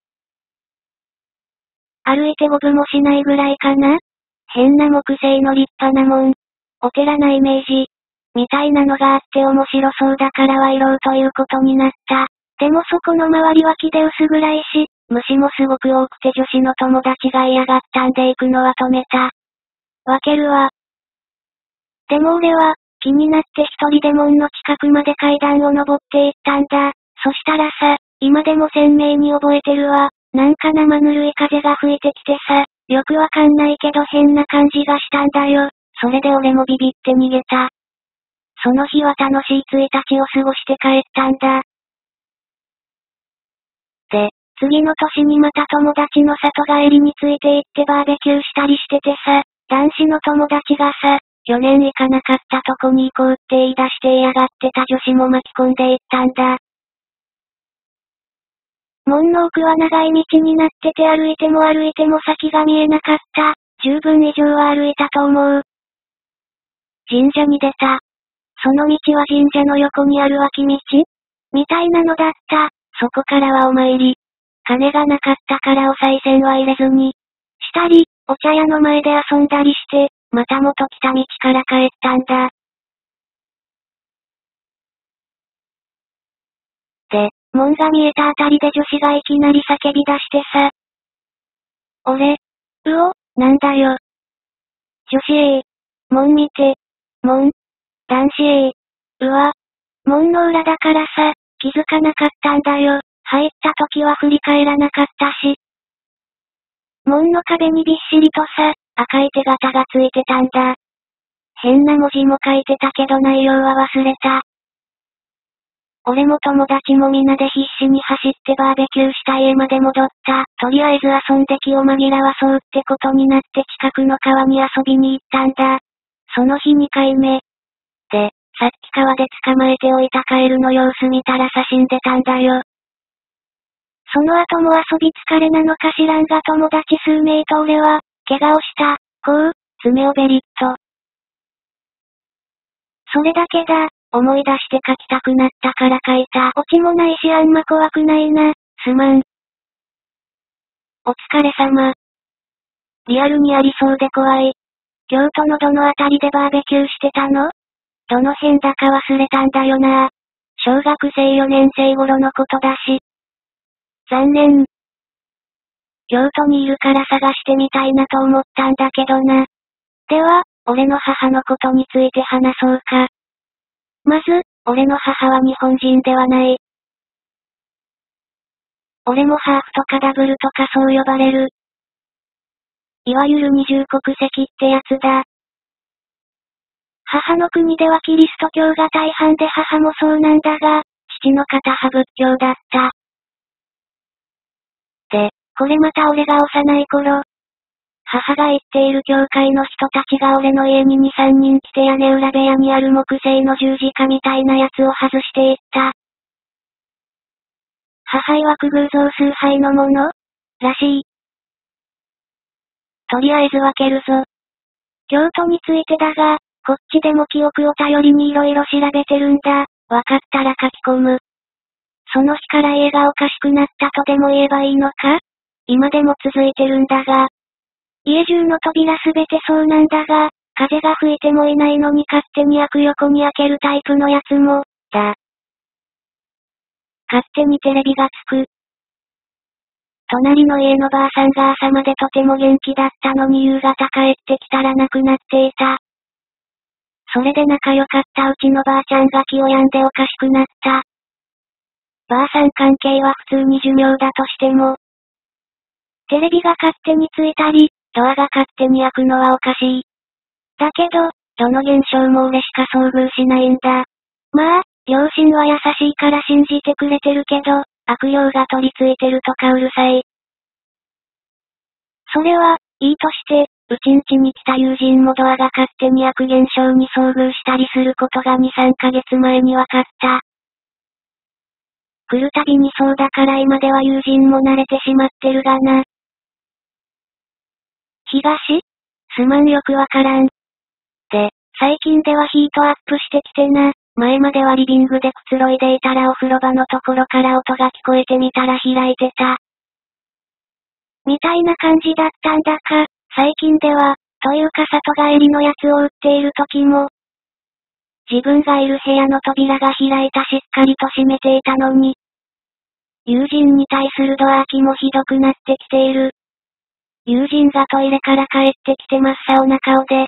歩いてごぶもしないぐらいかな？変な木製の立派なもん。お寺なイメージ。みたいなのがあって面白そうだからは色々ということになった。でもそこの周りは木で薄暗いし、虫もすごく多くて女子の友達が嫌がったんで行くのは止めた。わけるわ。でも俺は、気になって一人で門の近くまで階段を登って行ったんだ。そしたらさ、今でも鮮明に覚えてるわ。なんか生ぬるい風が吹いてきてさ、よくわかんないけど変な感じがしたんだよ。それで俺もビビって逃げた。その日は楽しいついたちを過ごして帰ったんだ。で、次の年にまた友達の里帰りについて行ってバーベキューしたりしててさ、男子の友達がさ、去年行かなかったとこに行こうって言い出して嫌がってた女子も巻き込んで行ったんだ。門の奥は長い道になってて歩いても歩いても先が見えなかった。十分以上は歩いたと思う。神社に出た。その道は神社の横にある脇道みたいなのだった。そこからはお参り。金がなかったからお賽銭は入れずに。したり、お茶屋の前で遊んだりして、また元来た道から帰ったんだ。 で、門が見えたあたりで女子がいきなり叫び出してさ。俺、うお、なんだよ。女子え門見て。門、男子えうわ、門の裏だからさ、気づかなかったんだよ。入った時は振り返らなかったし。門の壁にびっしりとさ、赤い手形がついてたんだ。変な文字も書いてたけど内容は忘れた。俺も友達も皆で必死に走ってバーベキューした家まで戻った。とりあえず遊んで気を紛らわそうってことになって近くの川に遊びに行ったんだ。その日にかいめ。で、さっき川で捕まえておいたカエルの様子見たら写真出たんだよ。その後も遊び疲れなのか知らんが友達数名と俺は、怪我をした。こう、爪をベリッと。それだけだ。思い出して書きたくなったから書いた。オチもないしあんま怖くないな。すまん。お疲れ様。リアルにありそうで怖い。京都のどのあたりでバーベキューしてたの？どの辺だか忘れたんだよな。小学生よねん生頃のことだし。残念。京都にいるから探してみたいなと思ったんだけどな。では、俺の母のことについて話そうか。まず、俺の母は日本人ではない。俺もハーフとかダブルとかそう呼ばれる。いわゆる二重国籍ってやつだ。母の国ではキリスト教が大半で母もそうなんだが、父の方派仏教だった。で、これまた俺が幼い頃、母が言っている教会の人たちが俺の家にに、さんにん来て屋根裏部屋にある木製の十字架みたいなやつを外していった。母曰く偶像崇拝のものらしい。とりあえず分けるぞ。京都についてだが、こっちでも記憶を頼りに色々調べてるんだ。わかったら書き込む。その日から家がおかしくなったとでも言えばいいのか？今でも続いてるんだが。家中の扉すべてそうなんだが、風が吹いてもいないのに勝手に開く横に開けるタイプのやつも、だ。勝手にテレビがつく。隣の家のばあさんが朝までとても元気だったのに夕方帰ってきたら亡くなっていた。それで仲良かったうちのばあちゃんが気を病んでおかしくなった。ばあさん関係は普通に寿命だとしても、テレビが勝手についたり、ドアが勝手に開くのはおかしい。だけど、どの現象も俺しか遭遇しないんだ。まあ、両親は優しいから信じてくれてるけど、悪霊が取り付いてるとかうるさい。それは、いいとして、うちんちに来た友人もドアが勝手に開く現象に遭遇したりすることがに、さんかげつまえに分かった。来るたびにそうだから今では友人も慣れてしまってるがな。東？すまんよくわからん。で、最近ではヒートアップしてきてな。前まではリビングでくつろいでいたらお風呂場のところから音が聞こえてみたら開いてた。みたいな感じだったんだか、最近では、というか里帰りのやつを売っている時も、自分がいる部屋の扉が開いたしっかりと閉めていたのに、友人に対するドア開きもひどくなってきている。友人がトイレから帰ってきて真っ青な顔で、って、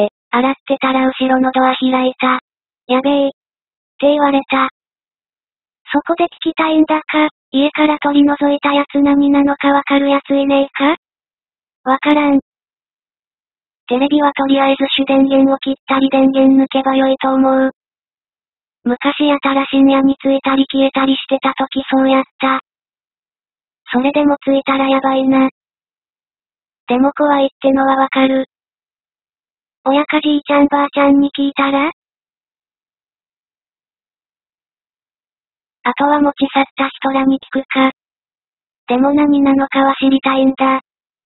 洗ってたら後ろのドア開いた。やべえ。って言われた。そこで聞きたいんだか、家から取り除いたやつ何なのかわかるやついねえか？わからん。テレビはとりあえず主電源を切ったり電源抜けばよいと思う。昔やたら深夜についたり消えたりしてた時そうやった。それでもついたらやばいな。でも怖いってのはわかる。親かじいちゃんばあちゃんに聞いたら？あとは持ち去った人らに聞くか。でも何なのかは知りたいんだ。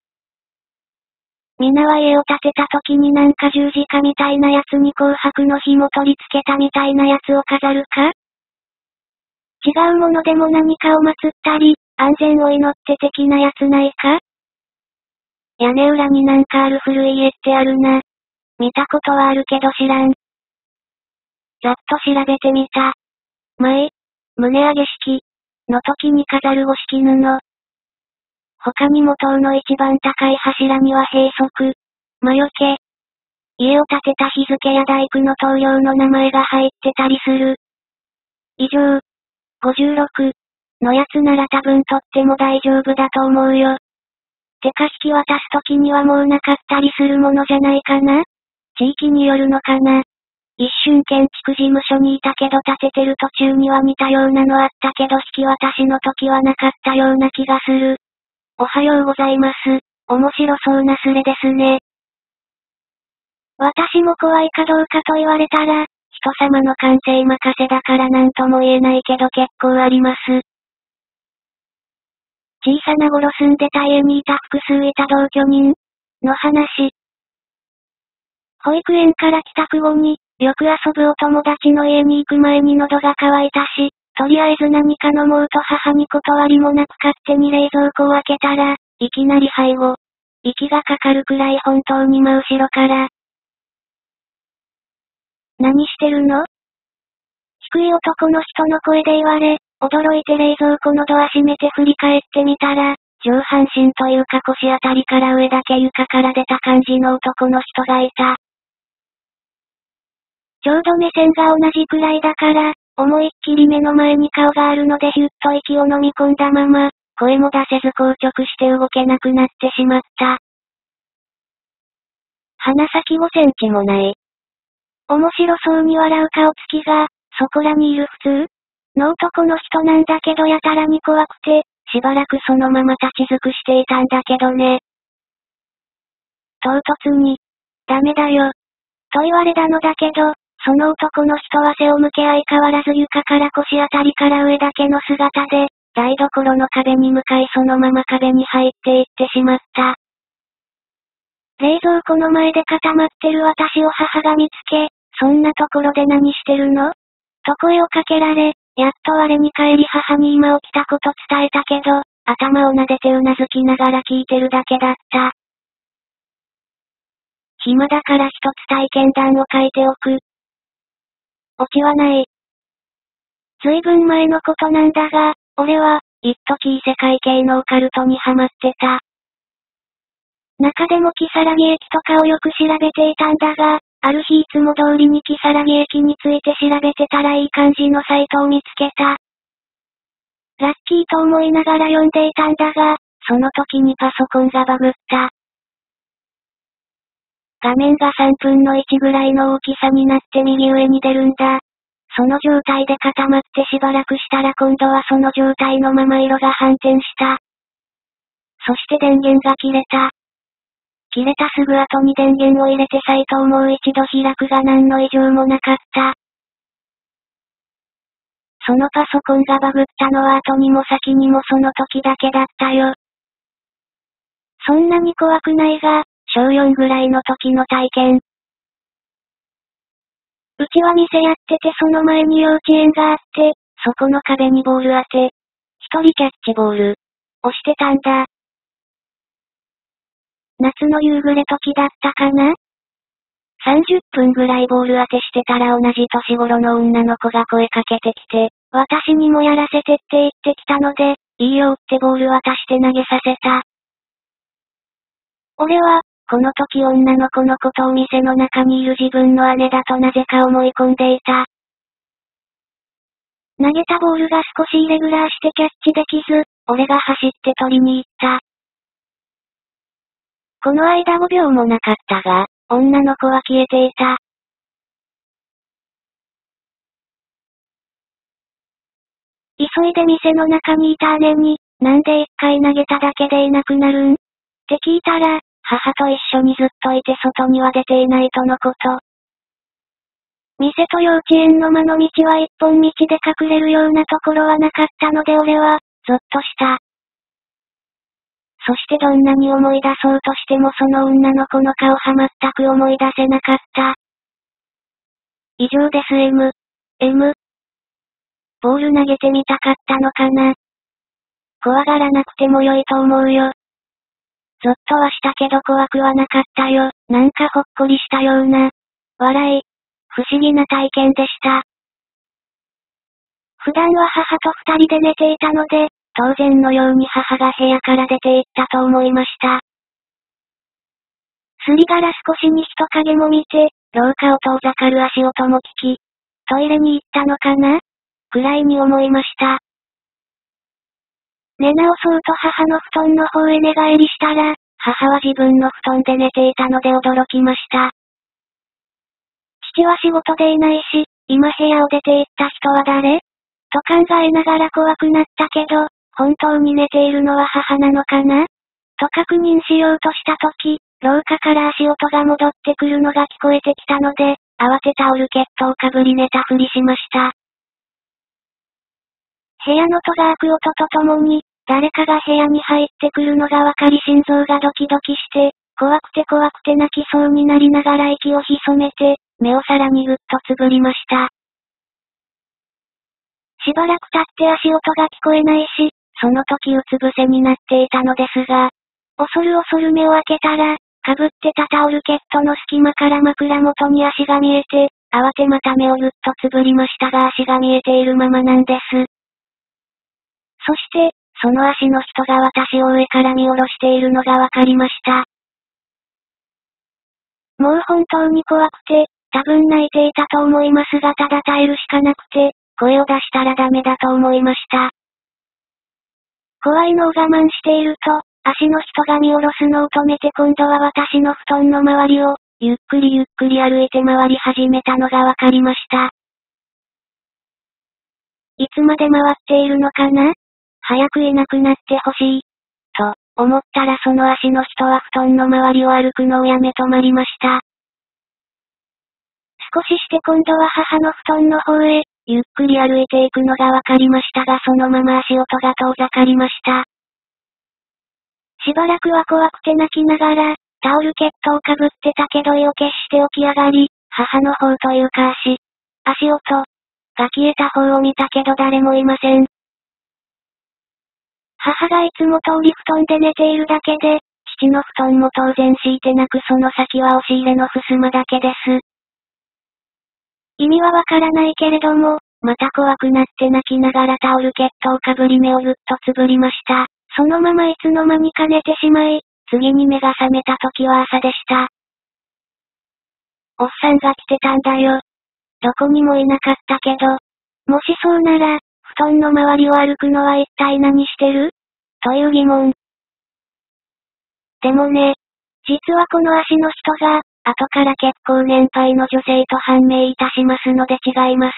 皆は家を建てた時になんか十字架みたいなやつに紅白の紐取り付けたみたいなやつを飾るか？違うものでも何かを祀ったり、安全を祈って的なやつないか？屋根裏になんかある古い家ってあるな。見たことはあるけど知らん。ざっと調べてみた。前、 胸上げ式の時に飾る五色布。他にも塔の一番高い柱には閉塞、魔除け、家を建てた日付や大工の棟梁の名前が入ってたりする。以上。ごじゅうろくのやつなら多分とっても大丈夫だと思うよ。てか引き渡す時にはもうなかったりするものじゃないかな？地域によるのかな？一瞬建築事務所にいたけど建ててる途中には似たようなのあったけど引き渡しの時はなかったような気がする。おはようございます。面白そうなスレですね。私も怖いかどうかと言われたら、人様の感性任せだからなんとも言えないけど結構あります。小さな頃住んでた家にいた複数いた同居人の話。保育園から帰宅後に、よく遊ぶお友達の家に行く前に喉が渇いたし、とりあえず何か飲もうと母に断りもなく勝手に冷蔵庫を開けたら、いきなり背後。息がかかるくらい本当に真後ろから。何してるの？低い男の人の声で言われ、驚いて冷蔵庫のドア閉めて振り返ってみたら、上半身というか腰あたりから上だけ床から出た感じの男の人がいた。ちょうど目線が同じくらいだから、思いっきり目の前に顔があるのでヒュッと息を飲み込んだまま、声も出せず硬直して動けなくなってしまった。鼻先ごセンチもない。面白そうに笑う顔つきが、そこらにいる普通の男の人なんだけどやたらに怖くて、しばらくそのまま立ち尽くしていたんだけどね。唐突に、ダメだよ。と言われたのだけど、その男の人は背を向け相変わらず床から腰あたりから上だけの姿で、台所の壁に向かいそのまま壁に入っていってしまった。冷蔵庫の前で固まってる私を母が見つけ、そんなところで何してるの？と声をかけられ、やっと我に返り母に今起きたこと伝えたけど、頭を撫でてうなずきながら聞いてるだけだった。暇だから一つ体験談を書いておく。オチはない。ずいぶん前のことなんだが、俺は、一時異世界系のオカルトにハマってた。中でも木更木駅とかをよく調べていたんだが、ある日いつも通りに木更木駅について調べてたらいい感じのサイトを見つけた。ラッキーと思いながら読んでいたんだが、その時にパソコンがバグった。画面がさんぶんのいちぐらいの大きさになって右上に出るんだ。その状態で固まってしばらくしたら今度はその状態のまま色が反転した。そして電源が切れた。切れたすぐ後に電源を入れてサイトをもう一度開くが何の異常もなかった。そのパソコンがバグったのは後にも先にもその時だけだったよ。そんなに怖くないが、しょうよんぐらいの時の体験。うちは店やっててその前に幼稚園があって、そこの壁にボール当て、一人キャッチボール、をしてたんだ。夏の夕暮れ時だったかな？ さんじゅっぷんぐらいボール当てしてたら同じ年頃の女の子が声かけてきて、私にもやらせてって言ってきたので、いいよってボール渡して投げさせた。俺は、この時女の子のことを店の中にいる自分の姉だとなぜか思い込んでいた。投げたボールが少しイレギュラーしてキャッチできず、俺が走って取りに行った。この間ごびょうもなかったが、女の子は消えていた。急いで店の中にいた姉に、なんで一回投げただけでいなくなるん？って聞いたら、母と一緒にずっといて外には出ていないとのこと。店と幼稚園の間の道は一本道で隠れるようなところはなかったので俺は、ゾッとした。そしてどんなに思い出そうとしてもその女の子の顔は全く思い出せなかった。以上です M。M。ボール投げてみたかったのかな。怖がらなくても良いと思うよ。ゾッとはしたけど怖くはなかったよ。なんかほっこりしたような。笑い。不思議な体験でした。 普段は母と二人で寝ていたので、当然のように母が部屋から出て行ったと思いました。すりガラ少しに人影も見て、廊下を遠ざかる足音も聞き、トイレに行ったのかなくらいに思いました。寝直そうと母の布団の方へ寝返りしたら、母は自分の布団で寝ていたので驚きました。父は仕事でいないし、今部屋を出て行った人は誰と考えながら怖くなったけど、本当に寝ているのは母なのかなと確認しようとしたとき、廊下から足音が戻ってくるのが聞こえてきたので、慌てタオルケットをかぶり寝たふりしました。部屋の戸が開く音とともに、誰かが部屋に入ってくるのがわかり心臓がドキドキして、怖くて怖くて泣きそうになりながら息を潜めて、目をさらにぐっとつぶりました。しばらく経って足音が聞こえないし、その時うつ伏せになっていたのですが、恐る恐る目を開けたら、かぶってたタオルケットの隙間から枕元に足が見えて、慌てまた目をぐっとつぶりましたが足が見えているままなんです。そして、その足の人が私を上から見下ろしているのがわかりました。もう本当に怖くて、多分泣いていたと思いますがただ耐えるしかなくて、声を出したらダメだと思いました。怖いのを我慢していると、足の人が見下ろすのを止めて今度は私の布団の周りを、ゆっくりゆっくり歩いて回り始めたのがわかりました。いつまで回っているのかな？早くいなくなってほしい。と、思ったらその足の人は布団の周りを歩くのをやめ止まりました。少しして今度は母の布団の方へ、ゆっくり歩いていくのがわかりましたがそのまま足音が遠ざかりました。しばらくは怖くて泣きながら、タオルケットをかぶってたけど意を決して起き上がり、母の方というか足、足音が消えた方を見たけど誰もいません。母がいつも通り布団で寝ているだけで、父の布団も当然敷いてなくその先は押し入れの襖だけです。意味はわからないけれども、また怖くなって泣きながらタオルケットをかぶり目をぐっとつぶりました。そのままいつの間にか寝てしまい、次に目が覚めた時は朝でした。おっさんが来てたんだよ。どこにもいなかったけど。もしそうなら、布団の周りを歩くのは一体何してる？という疑問。でもね、実はこの足の人が、後から結構年配の女性と判明いたしますので違います。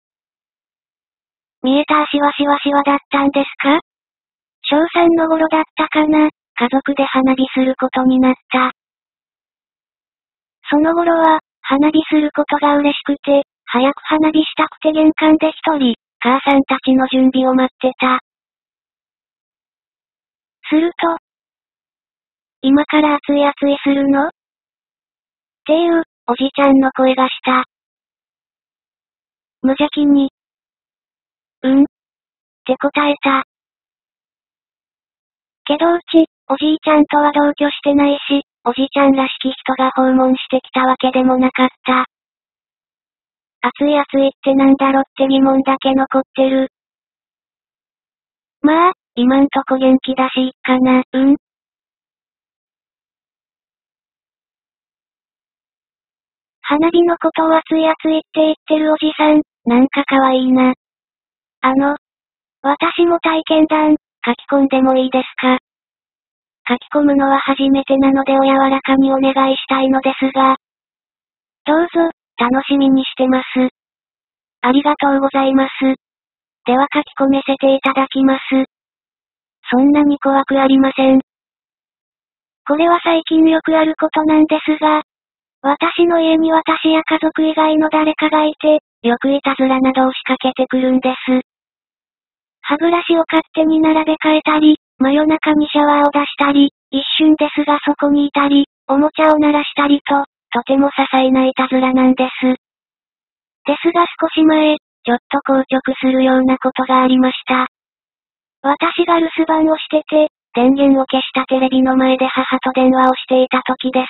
見えた足はしわしわだったんですか？小さんの頃だったかな、家族で花火することになった。その頃は、花火することが嬉しくて、早く花火したくて玄関で一人、母さんたちの準備を待ってた。すると、今から熱い熱いするの？っていう、おじちゃんの声がした。無邪気に。うん？って答えた。けどうち、おじいちゃんとは同居してないし、おじちゃんらしき人が訪問してきたわけでもなかった。熱い熱いってなんだろって疑問だけ残ってる。まあ、今んとこ元気だしいっかな、うん。花火のことを熱い熱いって言ってるおじさん、なんか可愛いな。あの、私も体験談、書き込んでもいいですか？書き込むのは初めてなのでお柔らかにお願いしたいのですが。どうぞ、楽しみにしてます。ありがとうございます。では書き込めせていただきます。そんなに怖くありません。これは最近よくあることなんですが、私の家に私や家族以外の誰かがいて、よくいたずらなどを仕掛けてくるんです。歯ブラシを勝手に並べ替えたり、真夜中にシャワーを出したり、一瞬ですがそこにいたり、おもちゃを鳴らしたりと、とても些細ないたずらなんです。ですが少し前、ちょっと硬直するようなことがありました。私が留守番をしてて、電源を消したテレビの前で母と電話をしていた時です。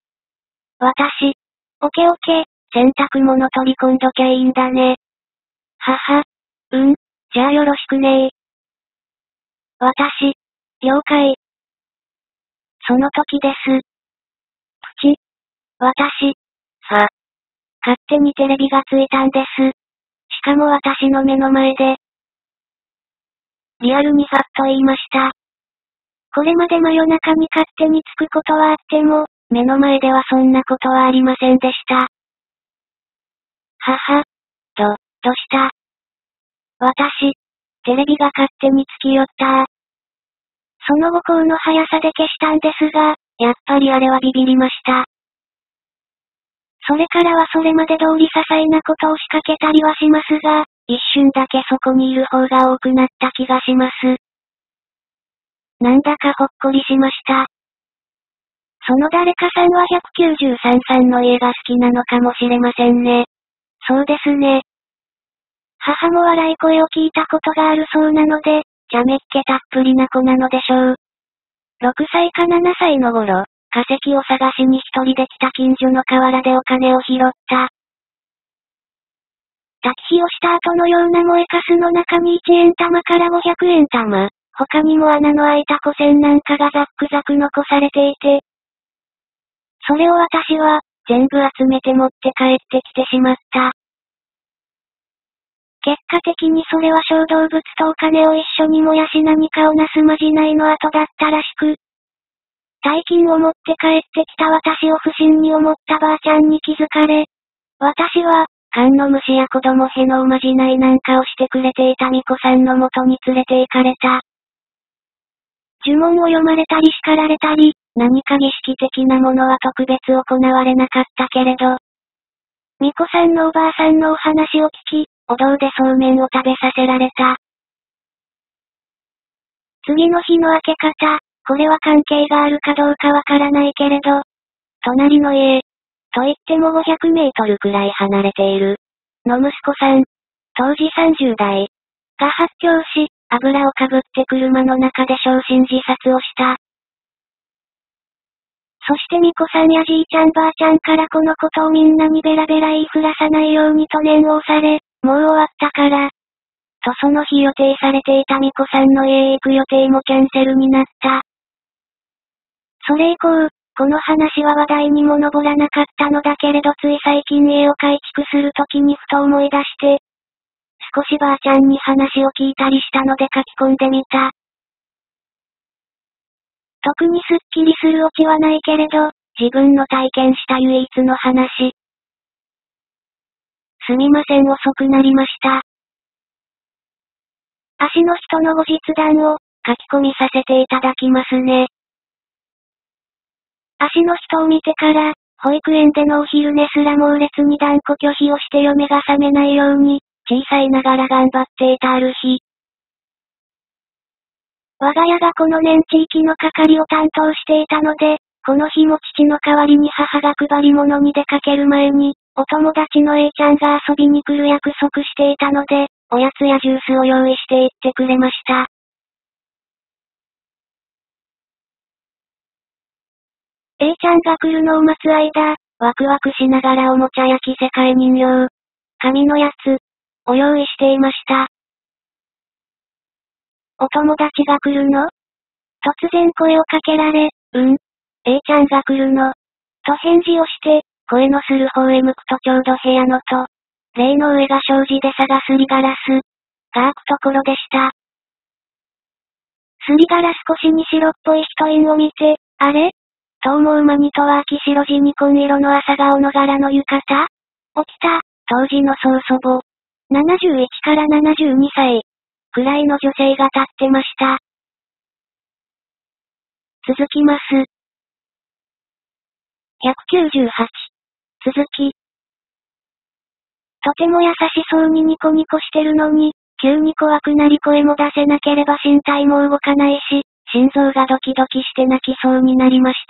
私、オケオケ、洗濯物取り込んどきゃいいんだね。 はは。うん、じゃあよろしくねー。私、了解。その時です。プチ。私、さ。勝手にテレビがついたんです。しかも私の目の前で。リアルにファッと言いました。これまで真夜中に勝手につくことはあっても、目の前ではそんなことはありませんでした。はは。ど、どした？私、テレビが勝手につきよったその後光の速さで消したんですが、やっぱりあれはビビりました。それからはそれまで通り些細なことを仕掛けたりはしますが、一瞬だけそこにいる方が多くなった気がします。なんだかほっこりしました。その誰かさんはひゃくきゅうじゅうさんさんの家が好きなのかもしれませんね。そうですね。母も笑い声を聞いたことがあるそうなので、ちゃめっ気たっぷりな子なのでしょう。ろくさいかななさいの頃、化石を探しに一人で来た近所の河原でお金を拾った。焚き火をした後のような燃えかすの中にいちえん玉からごひゃくえん玉、他にも穴の開いた古銭なんかがザックザク残されていて、それを私は、全部集めて持って帰ってきてしまった。結果的にそれは小動物とお金を一緒に燃やし何かをなすまじないの後だったらしく、大金を持って帰ってきた私を不審に思ったばあちゃんに気づかれ、私は、缶の虫や子供へのおまじないなんかをしてくれていた巫女さんの元に連れて行かれた。呪文を読まれたり叱られたり、何か儀式的なものは特別行われなかったけれど、巫女さんのおばあさんのお話を聞き、お堂でそうめんを食べさせられた。次の日の明け方、これは関係があるかどうかわからないけれど、隣の家、と言ってもごひゃくメートルくらい離れている、の息子さん、当時さんじゅうだい、が発狂し、油をかぶって車の中で焼身自殺をした。そして巫女さんやじいちゃんばあちゃんからこのことをみんなにベラベラ言いふらさないようにと念を押され、もう終わったから。とその日予定されていた巫女さんの家へ行く予定もキャンセルになった。それ以降、この話は話題にも上らなかったのだけれどつい最近家を改築するときにふと思い出して、少しばあちゃんに話を聞いたりしたので書き込んでみた。特にすっきりするオチはないけれど、自分の体験した唯一の話。すみません遅くなりました。足の人の後日談を書き込みさせていただきますね。足の人を見てから、保育園でのお昼寝すら猛烈に断固拒否をして嫁が覚めないように、小さいながら頑張っていたある日。我が家がこの年地域の係を担当していたので、この日も父の代わりに母が配り物に出かける前に、お友達の A ちゃんが遊びに来る約束していたので、おやつやジュースを用意していってくれました。A ちゃんが来るのを待つ間、ワクワクしながらおもちゃや着せ替え人形、紙のやつ、を用意していました。お友達が来るの？突然声をかけられ、うん、A ちゃんが来るの。と返事をして、声のする方へ向くとちょうど部屋のと、例の上が障子で探すりガラス、が開くところでした。すりガラス越しに白っぽい人影を見て、あれ？と思う間にとは秋白地に紺色の朝顔の柄の浴衣を着た、当時の曽祖母。ななじゅういちからななじゅうにさい。くらいの女性が立ってました。続きます。ひゃくきゅうじゅうはち。続き。とても優しそうにニコニコしてるのに、急に怖くなり声も出せなければ身体も動かないし、心臓がドキドキして泣きそうになりました。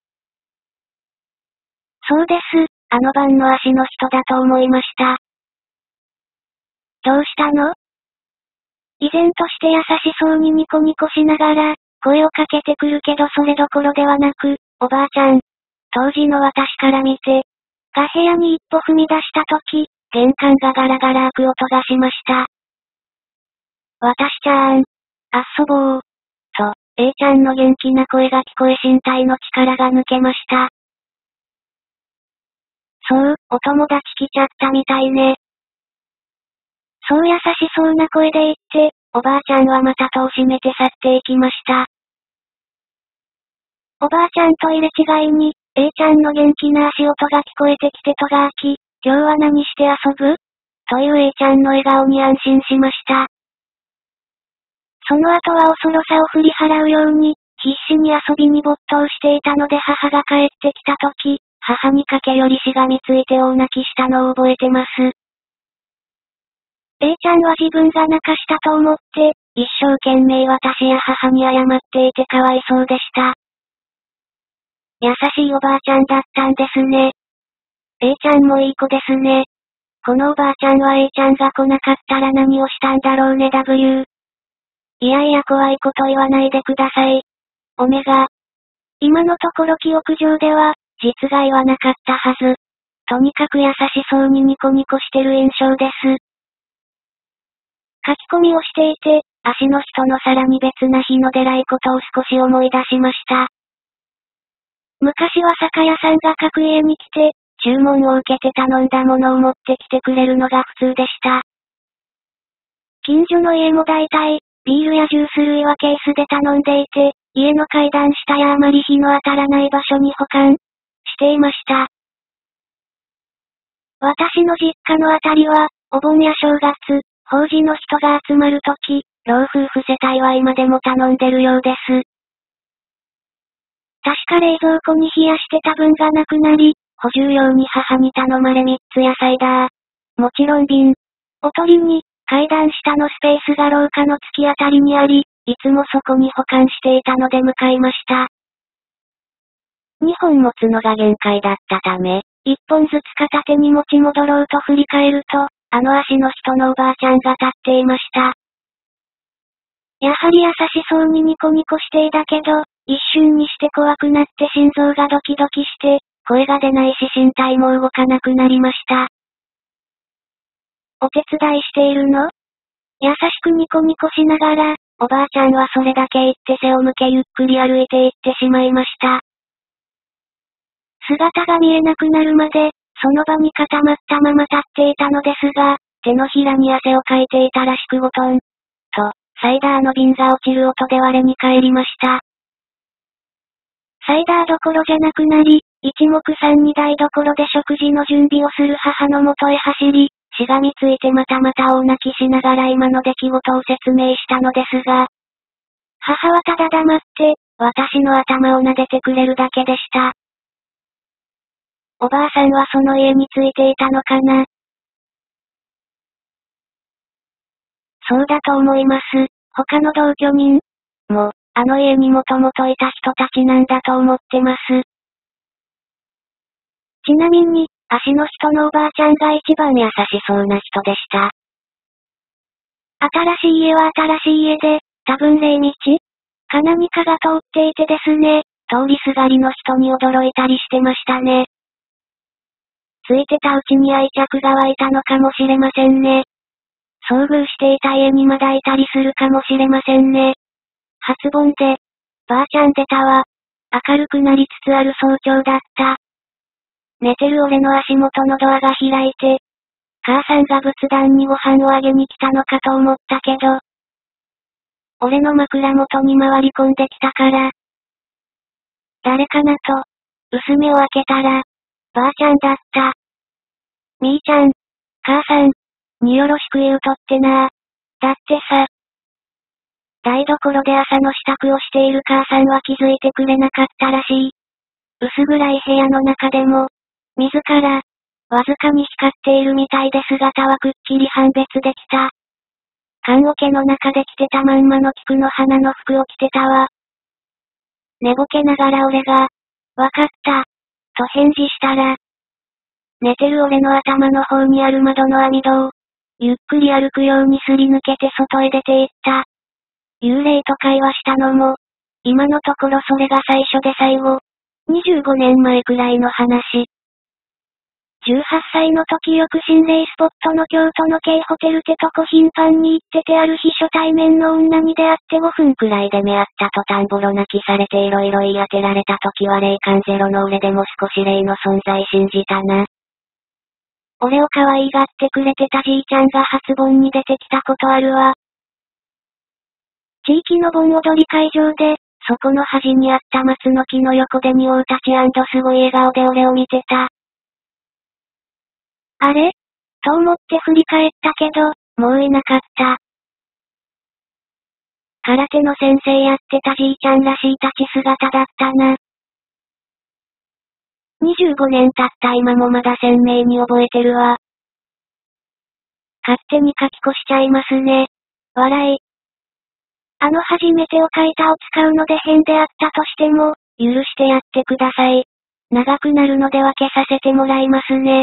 そうです、あの晩の足の人だと思いました。どうしたの？依然として優しそうにニコニコしながら、声をかけてくるけどそれどころではなく、おばあちゃん。当時の私から見て、が部屋に一歩踏み出したとき、 玄関がガラガラ開く音がしました。私ちゃーん。遊ぼう。と、A ちゃんの元気な声が聞こえ身体の力が抜けました。そう、お友達来ちゃったみたいね。そう優しそうな声で言って、おばあちゃんはまた戸を閉めて去っていきました。おばあちゃんと入れ違いに、A ちゃんの元気な足音が聞こえてきて戸が開き、今日は何して遊ぶ？という A ちゃんの笑顔に安心しました。その後は恐ろさを振り払うように、必死に遊びに没頭していたので母が帰ってきた時、母に駆け寄りしがみついて大泣きしたのを覚えてます。A ちゃんは自分が泣かしたと思って、一生懸命私や母に謝っていてかわいそうでした。優しいおばあちゃんだったんですね。A ちゃんもいい子ですね。このおばあちゃんは A ちゃんが来なかったら何をしたんだろうね W。いやいや怖いこと言わないでください。オメガ。今のところ記憶上では、実害はなかったはず。とにかく優しそうにニコニコしてる印象です。書き込みをしていて、足の人のさらに別な日の出来事を少し思い出しました。昔は酒屋さんが各家に来て、注文を受けて頼んだものを持ってきてくれるのが普通でした。近所の家も大体、ビールやジュース類はケースで頼んでいて、家の階段下やあまり日の当たらない場所に保管していました。私の実家のあたりは、お盆や正月、法事の人が集まるとき、老夫婦世帯は今でも頼んでるようです。確か冷蔵庫に冷やしてた分がなくなり、補充用に母に頼まれみっつやサイダー。もちろん瓶。おとりに、階段下のスペースが廊下の突き当たりにあり、いつもそこに保管していたので向かいました。にほん持つのが限界だったため、いっぽんずつ片手に持ち戻ろうと振り返ると、あの足の人のおばあちゃんが立っていました。やはり優しそうにニコニコしていたけど、一瞬にして怖くなって心臓がドキドキして、声が出ないし身体も動かなくなりました。お手伝いしているの？優しくニコニコしながら、おばあちゃんはそれだけ言って背を向けゆっくり歩いて行ってしまいました。姿が見えなくなるまで、その場に固まったまま立っていたのですが、手のひらに汗をかいていたらしくゴトン。と、サイダーの瓶が落ちる音で我に返りました。サイダーどころじゃなくなり、一目散に台所で食事の準備をする母の元へ走り、しがみついてまたまた大泣きしながら今の出来事を説明したのですが、母はただ黙って、私の頭を撫でてくれるだけでした。おばあさんはその家についていたのかな？そうだと思います。他の同居人も、あの家にもともといた人たちなんだと思ってます。ちなみに、足の人のおばあちゃんが一番優しそうな人でした。新しい家は新しい家で、多分霊道か何かが通っていてですね、通りすがりの人に驚いたりしてましたね。ついてたうちに愛着が湧いたのかもしれませんね。遭遇していた家にまだいたりするかもしれませんね。初盆で、ばあちゃん出たわ。明るくなりつつある早朝だった。寝てる俺の足元のドアが開いて、母さんが仏壇にご飯をあげに来たのかと思ったけど、俺の枕元に回り込んできたから、誰かなと、薄目を開けたら、ばあちゃんだった。みーちゃん、母さん、によろしく言うとってな。だってさ、台所で朝の支度をしている母さんは気づいてくれなかったらしい。薄暗い部屋の中でも、自ら、わずかに光っているみたいで姿はくっきり判別できた。棺桶の中で着てたまんまの菊の花の服を着てたわ。寝ぼけながら俺が、わかった、と返事したら、寝てる俺の頭の方にある窓の網戸を、ゆっくり歩くようにすり抜けて外へ出て行った。幽霊と会話したのも、今のところそれが最初で最後。にじゅうごねんまえくらいの話。 じゅうはっさいの時よく心霊スポットの京都の K ホテルてとこ頻繁に行っててある日初対面の女に出会ってごふんくらいで目合った途端ボロ泣きされていろいろ言い当てられた時は霊感ゼロの俺でも少し霊の存在信じたな。俺を可愛がってくれてたじいちゃんが初盆に出てきたことあるわ。地域の盆踊り会場で、そこの端にあった松の木の横で仁王たち&すごい笑顔で俺を見てた。あれと思って振り返ったけど、もういなかった。空手の先生やってたじいちゃんらしい立ち姿だったな。にじゅうごねん経った今もまだ鮮明に覚えてるわ。勝手に書き越しちゃいますね。笑い。あの初めてを書いたを使うので変であったとしても、許してやってください。長くなるので分けさせてもらいますね。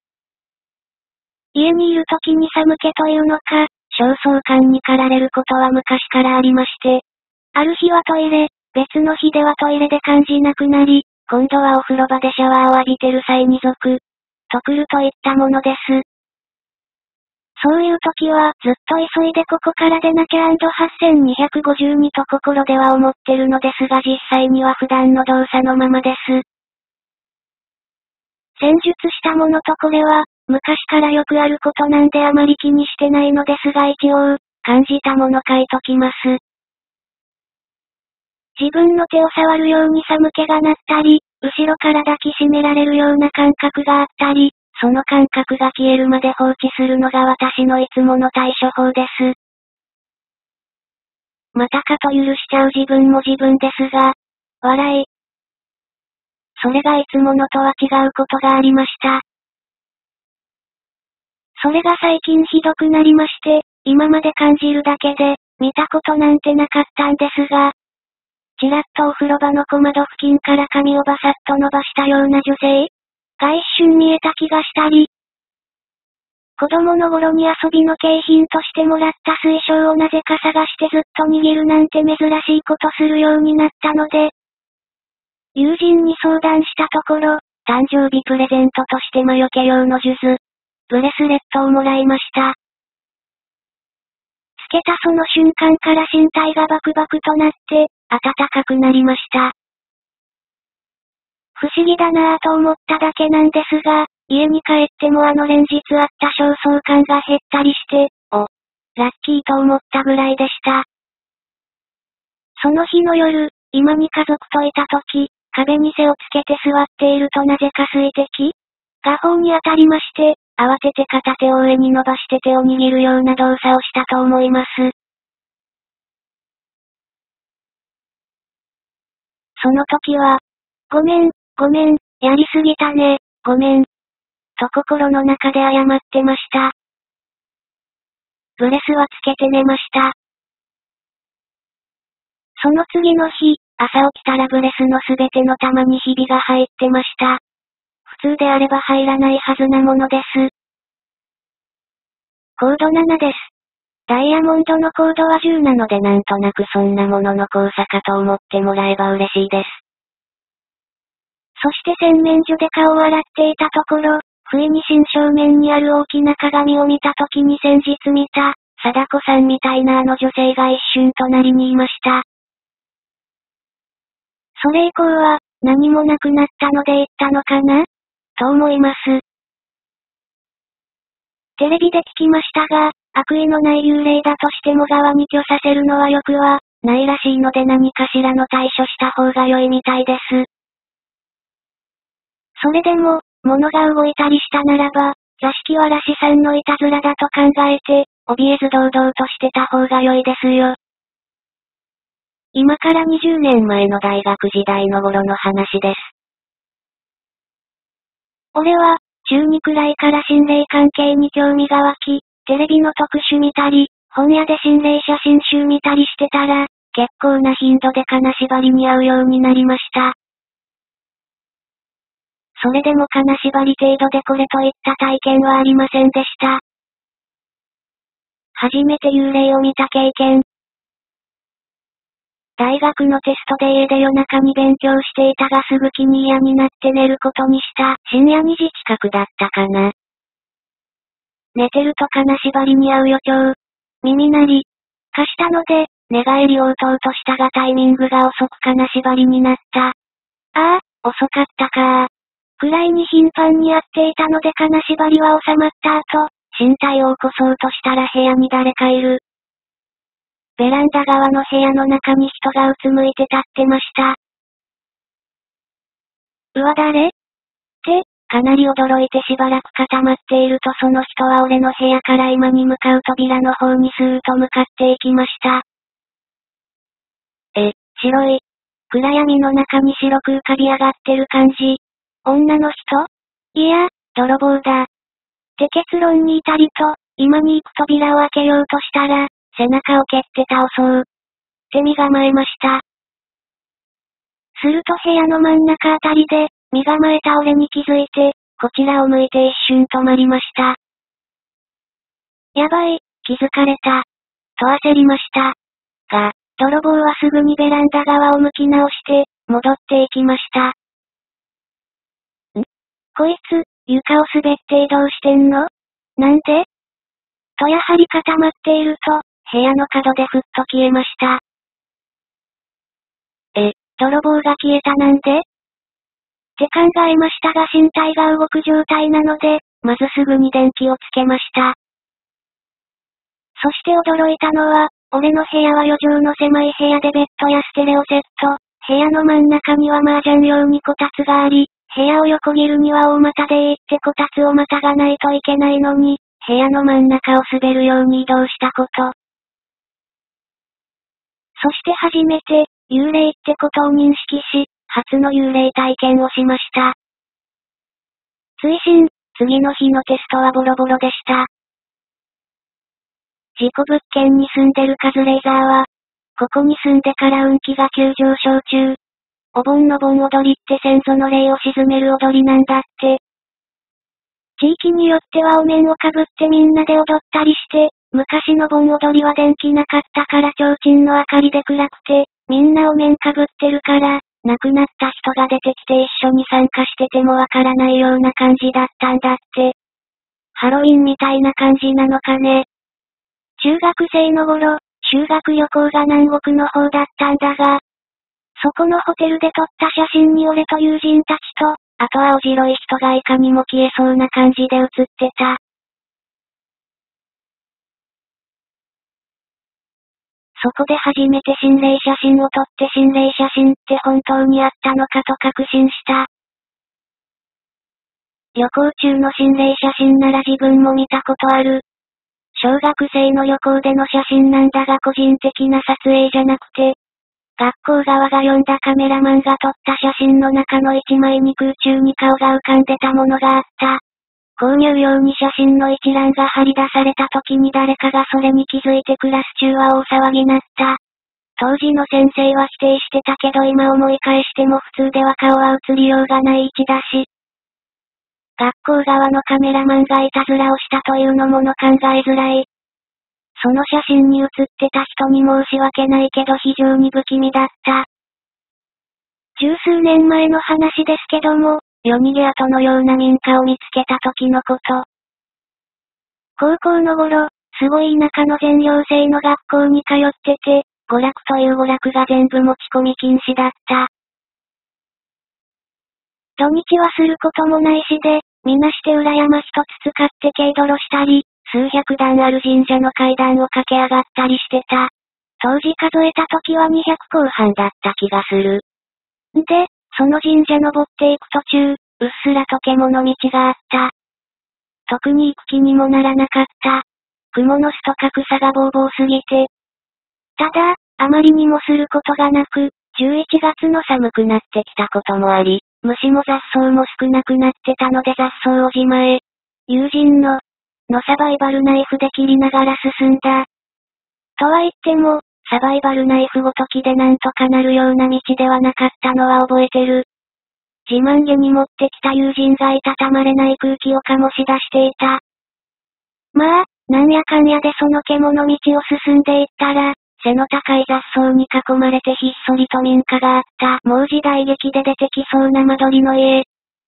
家にいる時に寒気というのか、焦燥感に駆られることは昔からありまして。ある日はトイレ、別の日ではトイレで感じなくなり、今度はお風呂場でシャワーを浴びてる際にゾク、とくるといったものです。そういう時はずっと急いでここから出なきゃ はっせんにひゃくごじゅうに と心では思ってるのですが実際には普段の動作のままです。戦術したものとこれは、昔からよくあることなんであまり気にしてないのですが一応、感じたもの書いときます。自分の手を触るように寒気が鳴ったり、後ろから抱きしめられるような感覚があったり、その感覚が消えるまで放置するのが私のいつもの対処法です。またかと許しちゃう自分も自分ですが、笑い。それがいつものとは違うことがありました。それが最近ひどくなりまして、今まで感じるだけで、見たことなんてなかったんですが、ちらっとお風呂場の小窓付近から髪をバサッと伸ばしたような女性が一瞬見えた気がしたり、子供の頃に遊びの景品としてもらった水晶をなぜか探してずっと握るなんて珍しいことするようになったので、友人に相談したところ、誕生日プレゼントとして魔除け用の数珠、ブレスレットをもらいました。つけたその瞬間から身体がバクバクとなって、暖かくなりました。不思議だなぁと思っただけなんですが、家に帰ってもあの連日あった焦燥感が減ったりして、お、ラッキーと思ったぐらいでした。その日の夜、今に家族といた時、壁に背をつけて座っているとなぜか水滴が頬に当たりまして、慌てて片手を上に伸ばして手を握るような動作をしたと思います。その時は、ごめん、ごめん、やりすぎたね、ごめん。と心の中で謝ってました。ブレスはつけて寝ました。その次の日、朝起きたらブレスのすべての玉にひびが入ってました。普通であれば入らないはずなものです。コードななです。ダイヤモンドのコードはじゅうなのでなんとなくそんなものの交差かと思ってもらえば嬉しいです。そして洗面所で顔を洗っていたところ、不意に真正面にある大きな鏡を見た時に先日見た、貞子さんみたいなあの女性が一瞬隣にいました。それ以降は、何もなくなったので言ったのかなと思います。テレビで聞きましたが、悪意のない幽霊だとしても側に居させるのはよくは、ないらしいので何かしらの対処した方が良いみたいです。それでも、物が動いたりしたならば、座敷わらしさんのいたずらだと考えて、怯えず堂々としてた方が良いですよ。今からにじゅうねんまえの大学時代の頃の話です。俺は、中にくらいから心霊関係に興味が湧き、テレビの特集見たり、本屋で心霊写真集見たりしてたら、結構な頻度で金縛りに遭うようになりました。それでも金縛り程度でこれといった体験はありませんでした。初めて幽霊を見た経験。 大学のテストで家で夜中に勉強していたがすぐ気に嫌になって寝ることにした。深夜にじ近くだったかな。寝てると金縛りに遭う予兆。耳鳴り。貸したので、寝返りを打とうとしたがタイミングが遅く金縛りになった。ああ、遅かったか。くらいに頻繁にやっていたので金縛りは収まった後、身体を起こそうとしたら部屋に誰かいる。ベランダ側の部屋の中に人がうつむいて立ってました。うわ誰？って、かなり驚いてしばらく固まっているとその人は俺の部屋から今に向かう扉の方にスーッと向かっていきました。え、白い。暗闇の中に白く浮かび上がってる感じ。女の人？いや、泥棒だ。って結論に至りと、今に行く扉を開けようとしたら、背中を蹴って倒そう。って身構えました。すると部屋の真ん中あたりで、身構えた俺に気づいて、こちらを向いて一瞬止まりました。やばい、気づかれた。と焦りました。が、泥棒はすぐにベランダ側を向き直して、戻っていきました。ん？こいつ、床を滑って移動してんの？なんで？とやはり固まっていると、部屋の角でふっと消えました。え、泥棒が消えたなんで？って考えましたが身体が動く状態なので、まずすぐに電気をつけました。そして驚いたのは、俺の部屋はよ畳の狭い部屋でベッドやステレオセット、部屋の真ん中には麻雀用にこたつがあり、部屋を横切るには大股で行ってこたつをまたがないといけないのに、部屋の真ん中を滑るように移動したこと。そして初めて、幽霊ってことを認識し、初の幽霊体験をしました。追伸、次の日のテストはボロボロでした。事故物件に住んでるカズレイザーは、ここに住んでから運気が急上昇中。お盆の盆踊りって先祖の霊を鎮める踊りなんだって。地域によってはお面をかぶってみんなで踊ったりして、昔の盆踊りは電気なかったから提灯の明かりで暗くて、みんなお面かぶってるから、亡くなった人が出てきて一緒に参加しててもわからないような感じだったんだって。ハロウィンみたいな感じなのかね。中学生の頃、修学旅行が南国の方だったんだが、そこのホテルで撮った写真に俺と友人たちと、あと青白い人がいかにも消えそうな感じで写ってた。そこで初めて心霊写真を撮って心霊写真って本当にあったのかと確信した。旅行中の心霊写真なら自分も見たことある。小学生の旅行での写真なんだが個人的な撮影じゃなくて、学校側が呼んだカメラマンが撮った写真の中の一枚に空中に顔が浮かんでたものがあった。購入用に写真の一覧が貼り出された時に誰かがそれに気づいてクラス中は大騒ぎになった。当時の先生は否定してたけど今思い返しても普通では顔は写りようがない位置だし。学校側のカメラマンがいたずらをしたというのもの考えづらい。その写真に写ってた人に申し訳ないけど非常に不気味だった。十数年前の話ですけども、夜逃げ跡のような民家を見つけた時のこと。高校の頃、すごい田舎の全寮制の学校に通ってて、娯楽という娯楽が全部持ち込み禁止だった。土日はすることもないしで、みなして裏山一つ使って軽泥したり、数百段ある神社の階段を駆け上がったりしてた。当時数えた時はにひゃく後半だった気がする。んで、その神社登っていく途中、うっすらと獣道があった。特に行く気にもならなかった。蜘蛛の巣とか草がぼうぼうすぎて。ただ、あまりにもすることがなく、じゅういちがつの寒くなってきたこともあり、虫も雑草も少なくなってたので雑草を自前。友人の、のサバイバルナイフで切りながら進んだ。とは言っても、サバイバルナイフごときでなんとかなるような道ではなかったのは覚えてる。自慢げに持ってきた友人がいたたまれない空気を醸し出していた。まあ、なんやかんやでその獣道を進んでいったら、 背の高い雑草に囲まれてひっそりと民家があった。もう時代劇で出てきそうな間取りの家。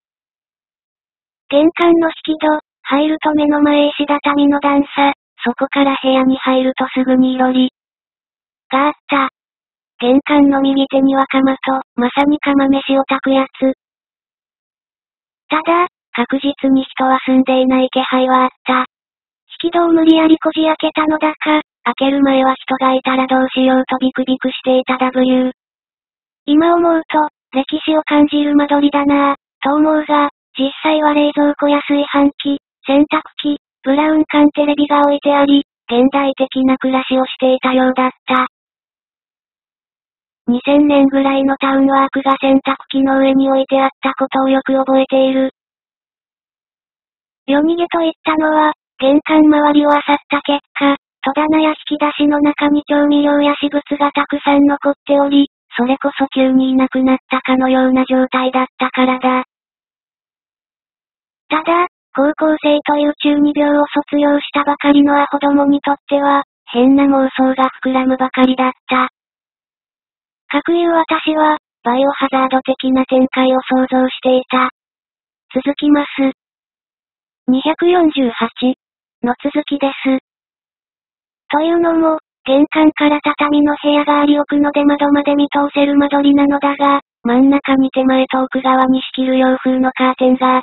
玄関の引き戸、入ると目の前石畳の段差、そこから部屋に入るとすぐにいろりがあった。玄関の右手には釜と、まさに釜飯を炊くやつ。ただ、確実に人は住んでいない気配はあった。引き戸を無理やりこじ開けたのだか、開ける前は人がいたらどうしようとビクビクしていた ダブリュー。今思うと、歴史を感じる間取りだなぁ、と思うが、実際は冷蔵庫や炊飯器、洗濯機、ブラウン管テレビが置いてあり、現代的な暮らしをしていたようだった。にせんねんぐらいのタウンワークが洗濯機の上に置いてあったことをよく覚えている。夜逃げと言ったのは、玄関周りを漁った結果、戸棚や引き出しの中に調味料や私物がたくさん残っており、それこそ急にいなくなったかのような状態だったからだ。ただ、高校生という中二病を卒業したばかりのアホどもにとっては、変な妄想が膨らむばかりだった。かくいう私は、バイオハザード的な展開を想像していた。続きます。にひゃくよんじゅうはちの続きです。というのも、玄関から畳の部屋があり奥の出窓まで見通せる間取りなのだが、真ん中に手前と奥側に仕切る洋風のカーテンがあった。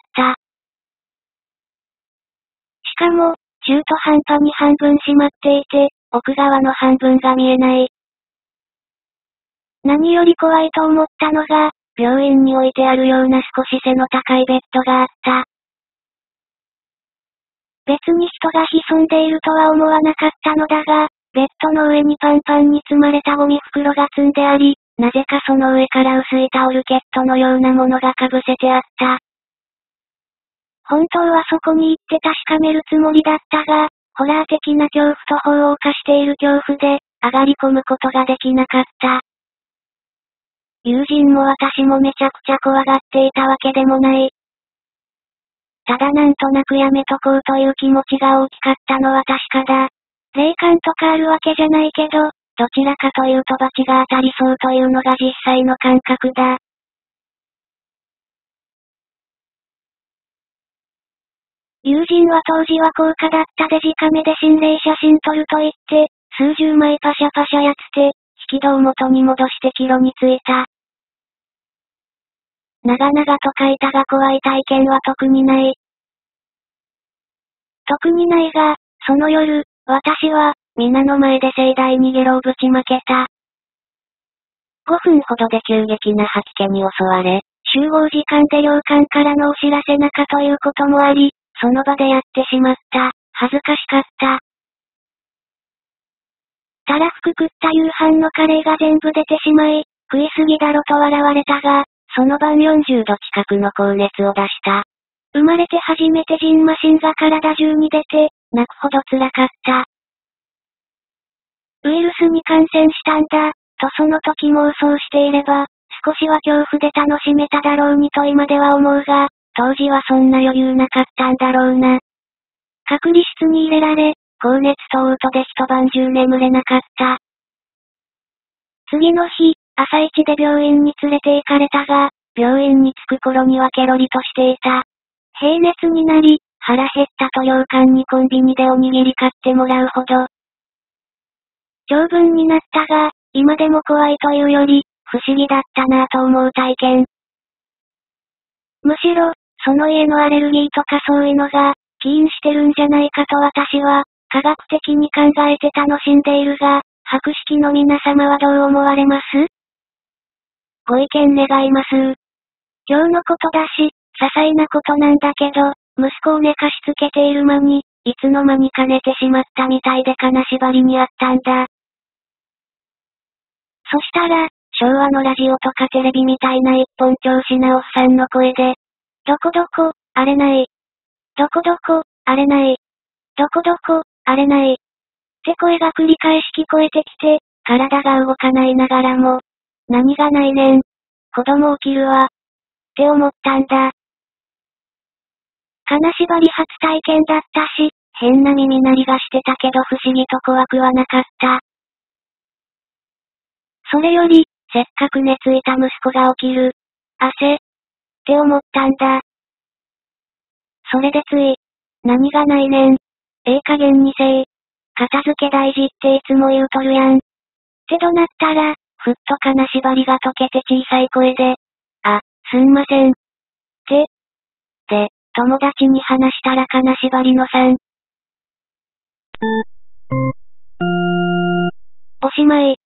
しかも、中途半端に半分閉まっていて、奥側の半分が見えない。何より怖いと思ったのが、病院に置いてあるような少し背の高いベッドがあった。別に人が潜んでいるとは思わなかったのだが、ベッドの上にパンパンに積まれたゴミ袋が積んであり、なぜかその上から薄いタオルケットのようなものがかぶせてあった。本当はそこに行って確かめるつもりだったが、ホラー的な恐怖と法を犯している恐怖で、上がり込むことができなかった。友人も私もめちゃくちゃ怖がっていたわけでもない。ただなんとなくやめとこうという気持ちが大きかったのは確かだ。霊感とかあるわけじゃないけど、どちらかというと罰が当たりそうというのが実際の感覚だ。友人は当時は高価だったデジカメで心霊写真撮ると言って、数十枚パシャパシャやって、引き戸を元に戻して帰路に着いた。長々と書いたが怖い体験は特にない。特にないが、その夜、私は、皆の前で盛大にゲロをぶちまけた。ごふんほどで急激な吐き気に襲われ、集合時間で領館からのお知らせなかということもあり、その場でやってしまった。恥ずかしかった。たらふく食った夕飯のカレーが全部出てしまい、食いすぎだろと笑われたが、その晩よんじゅうど近くの高熱を出した。生まれて初めてジンマシンが体中に出て、泣くほど辛かった。ウイルスに感染したんだ、とその時妄想していれば、少しは恐怖で楽しめただろうにと今では思うが、当時はそんな余裕なかったんだろうな。隔離室に入れられ、高熱と嘔吐で一晩中眠れなかった。次の日、朝一で病院に連れて行かれたが、病院に着く頃にはケロリとしていた。平熱になり、腹減ったと領館にコンビニでおにぎり買ってもらうほど。長文になったが、今でも怖いというより、不思議だったなぁと思う体験。むしろ、その家のアレルギーとかそういうのが、起因してるんじゃないかと私は、科学的に考えて楽しんでいるが、博識の皆様はどう思われます？ご意見願います。今日のことだし、些細なことなんだけど、息子を寝かしつけている間に、いつの間にか寝てしまったみたいで金縛りにあったんだ。そしたら、昭和のラジオとかテレビみたいな一本調子なおっさんの声で、どこどこ、あれない。どこどこ、あれない。どこどこ、あれない。って声が繰り返し聞こえてきて、体が動かないながらも、何がないねん。子供起きるわ。って思ったんだ。金縛り初体験だったし、変な耳鳴りがしてたけど不思議と怖くはなかった。 それより、せっかく寝ついた息子が起きる。汗。って思ったんだ。それでつい。何がないねん。ええ加減にせえ。片付け大事っていつも言うとるやん。って怒鳴ったら、ふっと金縛りが解けて小さい声で。あ、すんません。って。で、友達に話したら金縛りのさん。おしまい。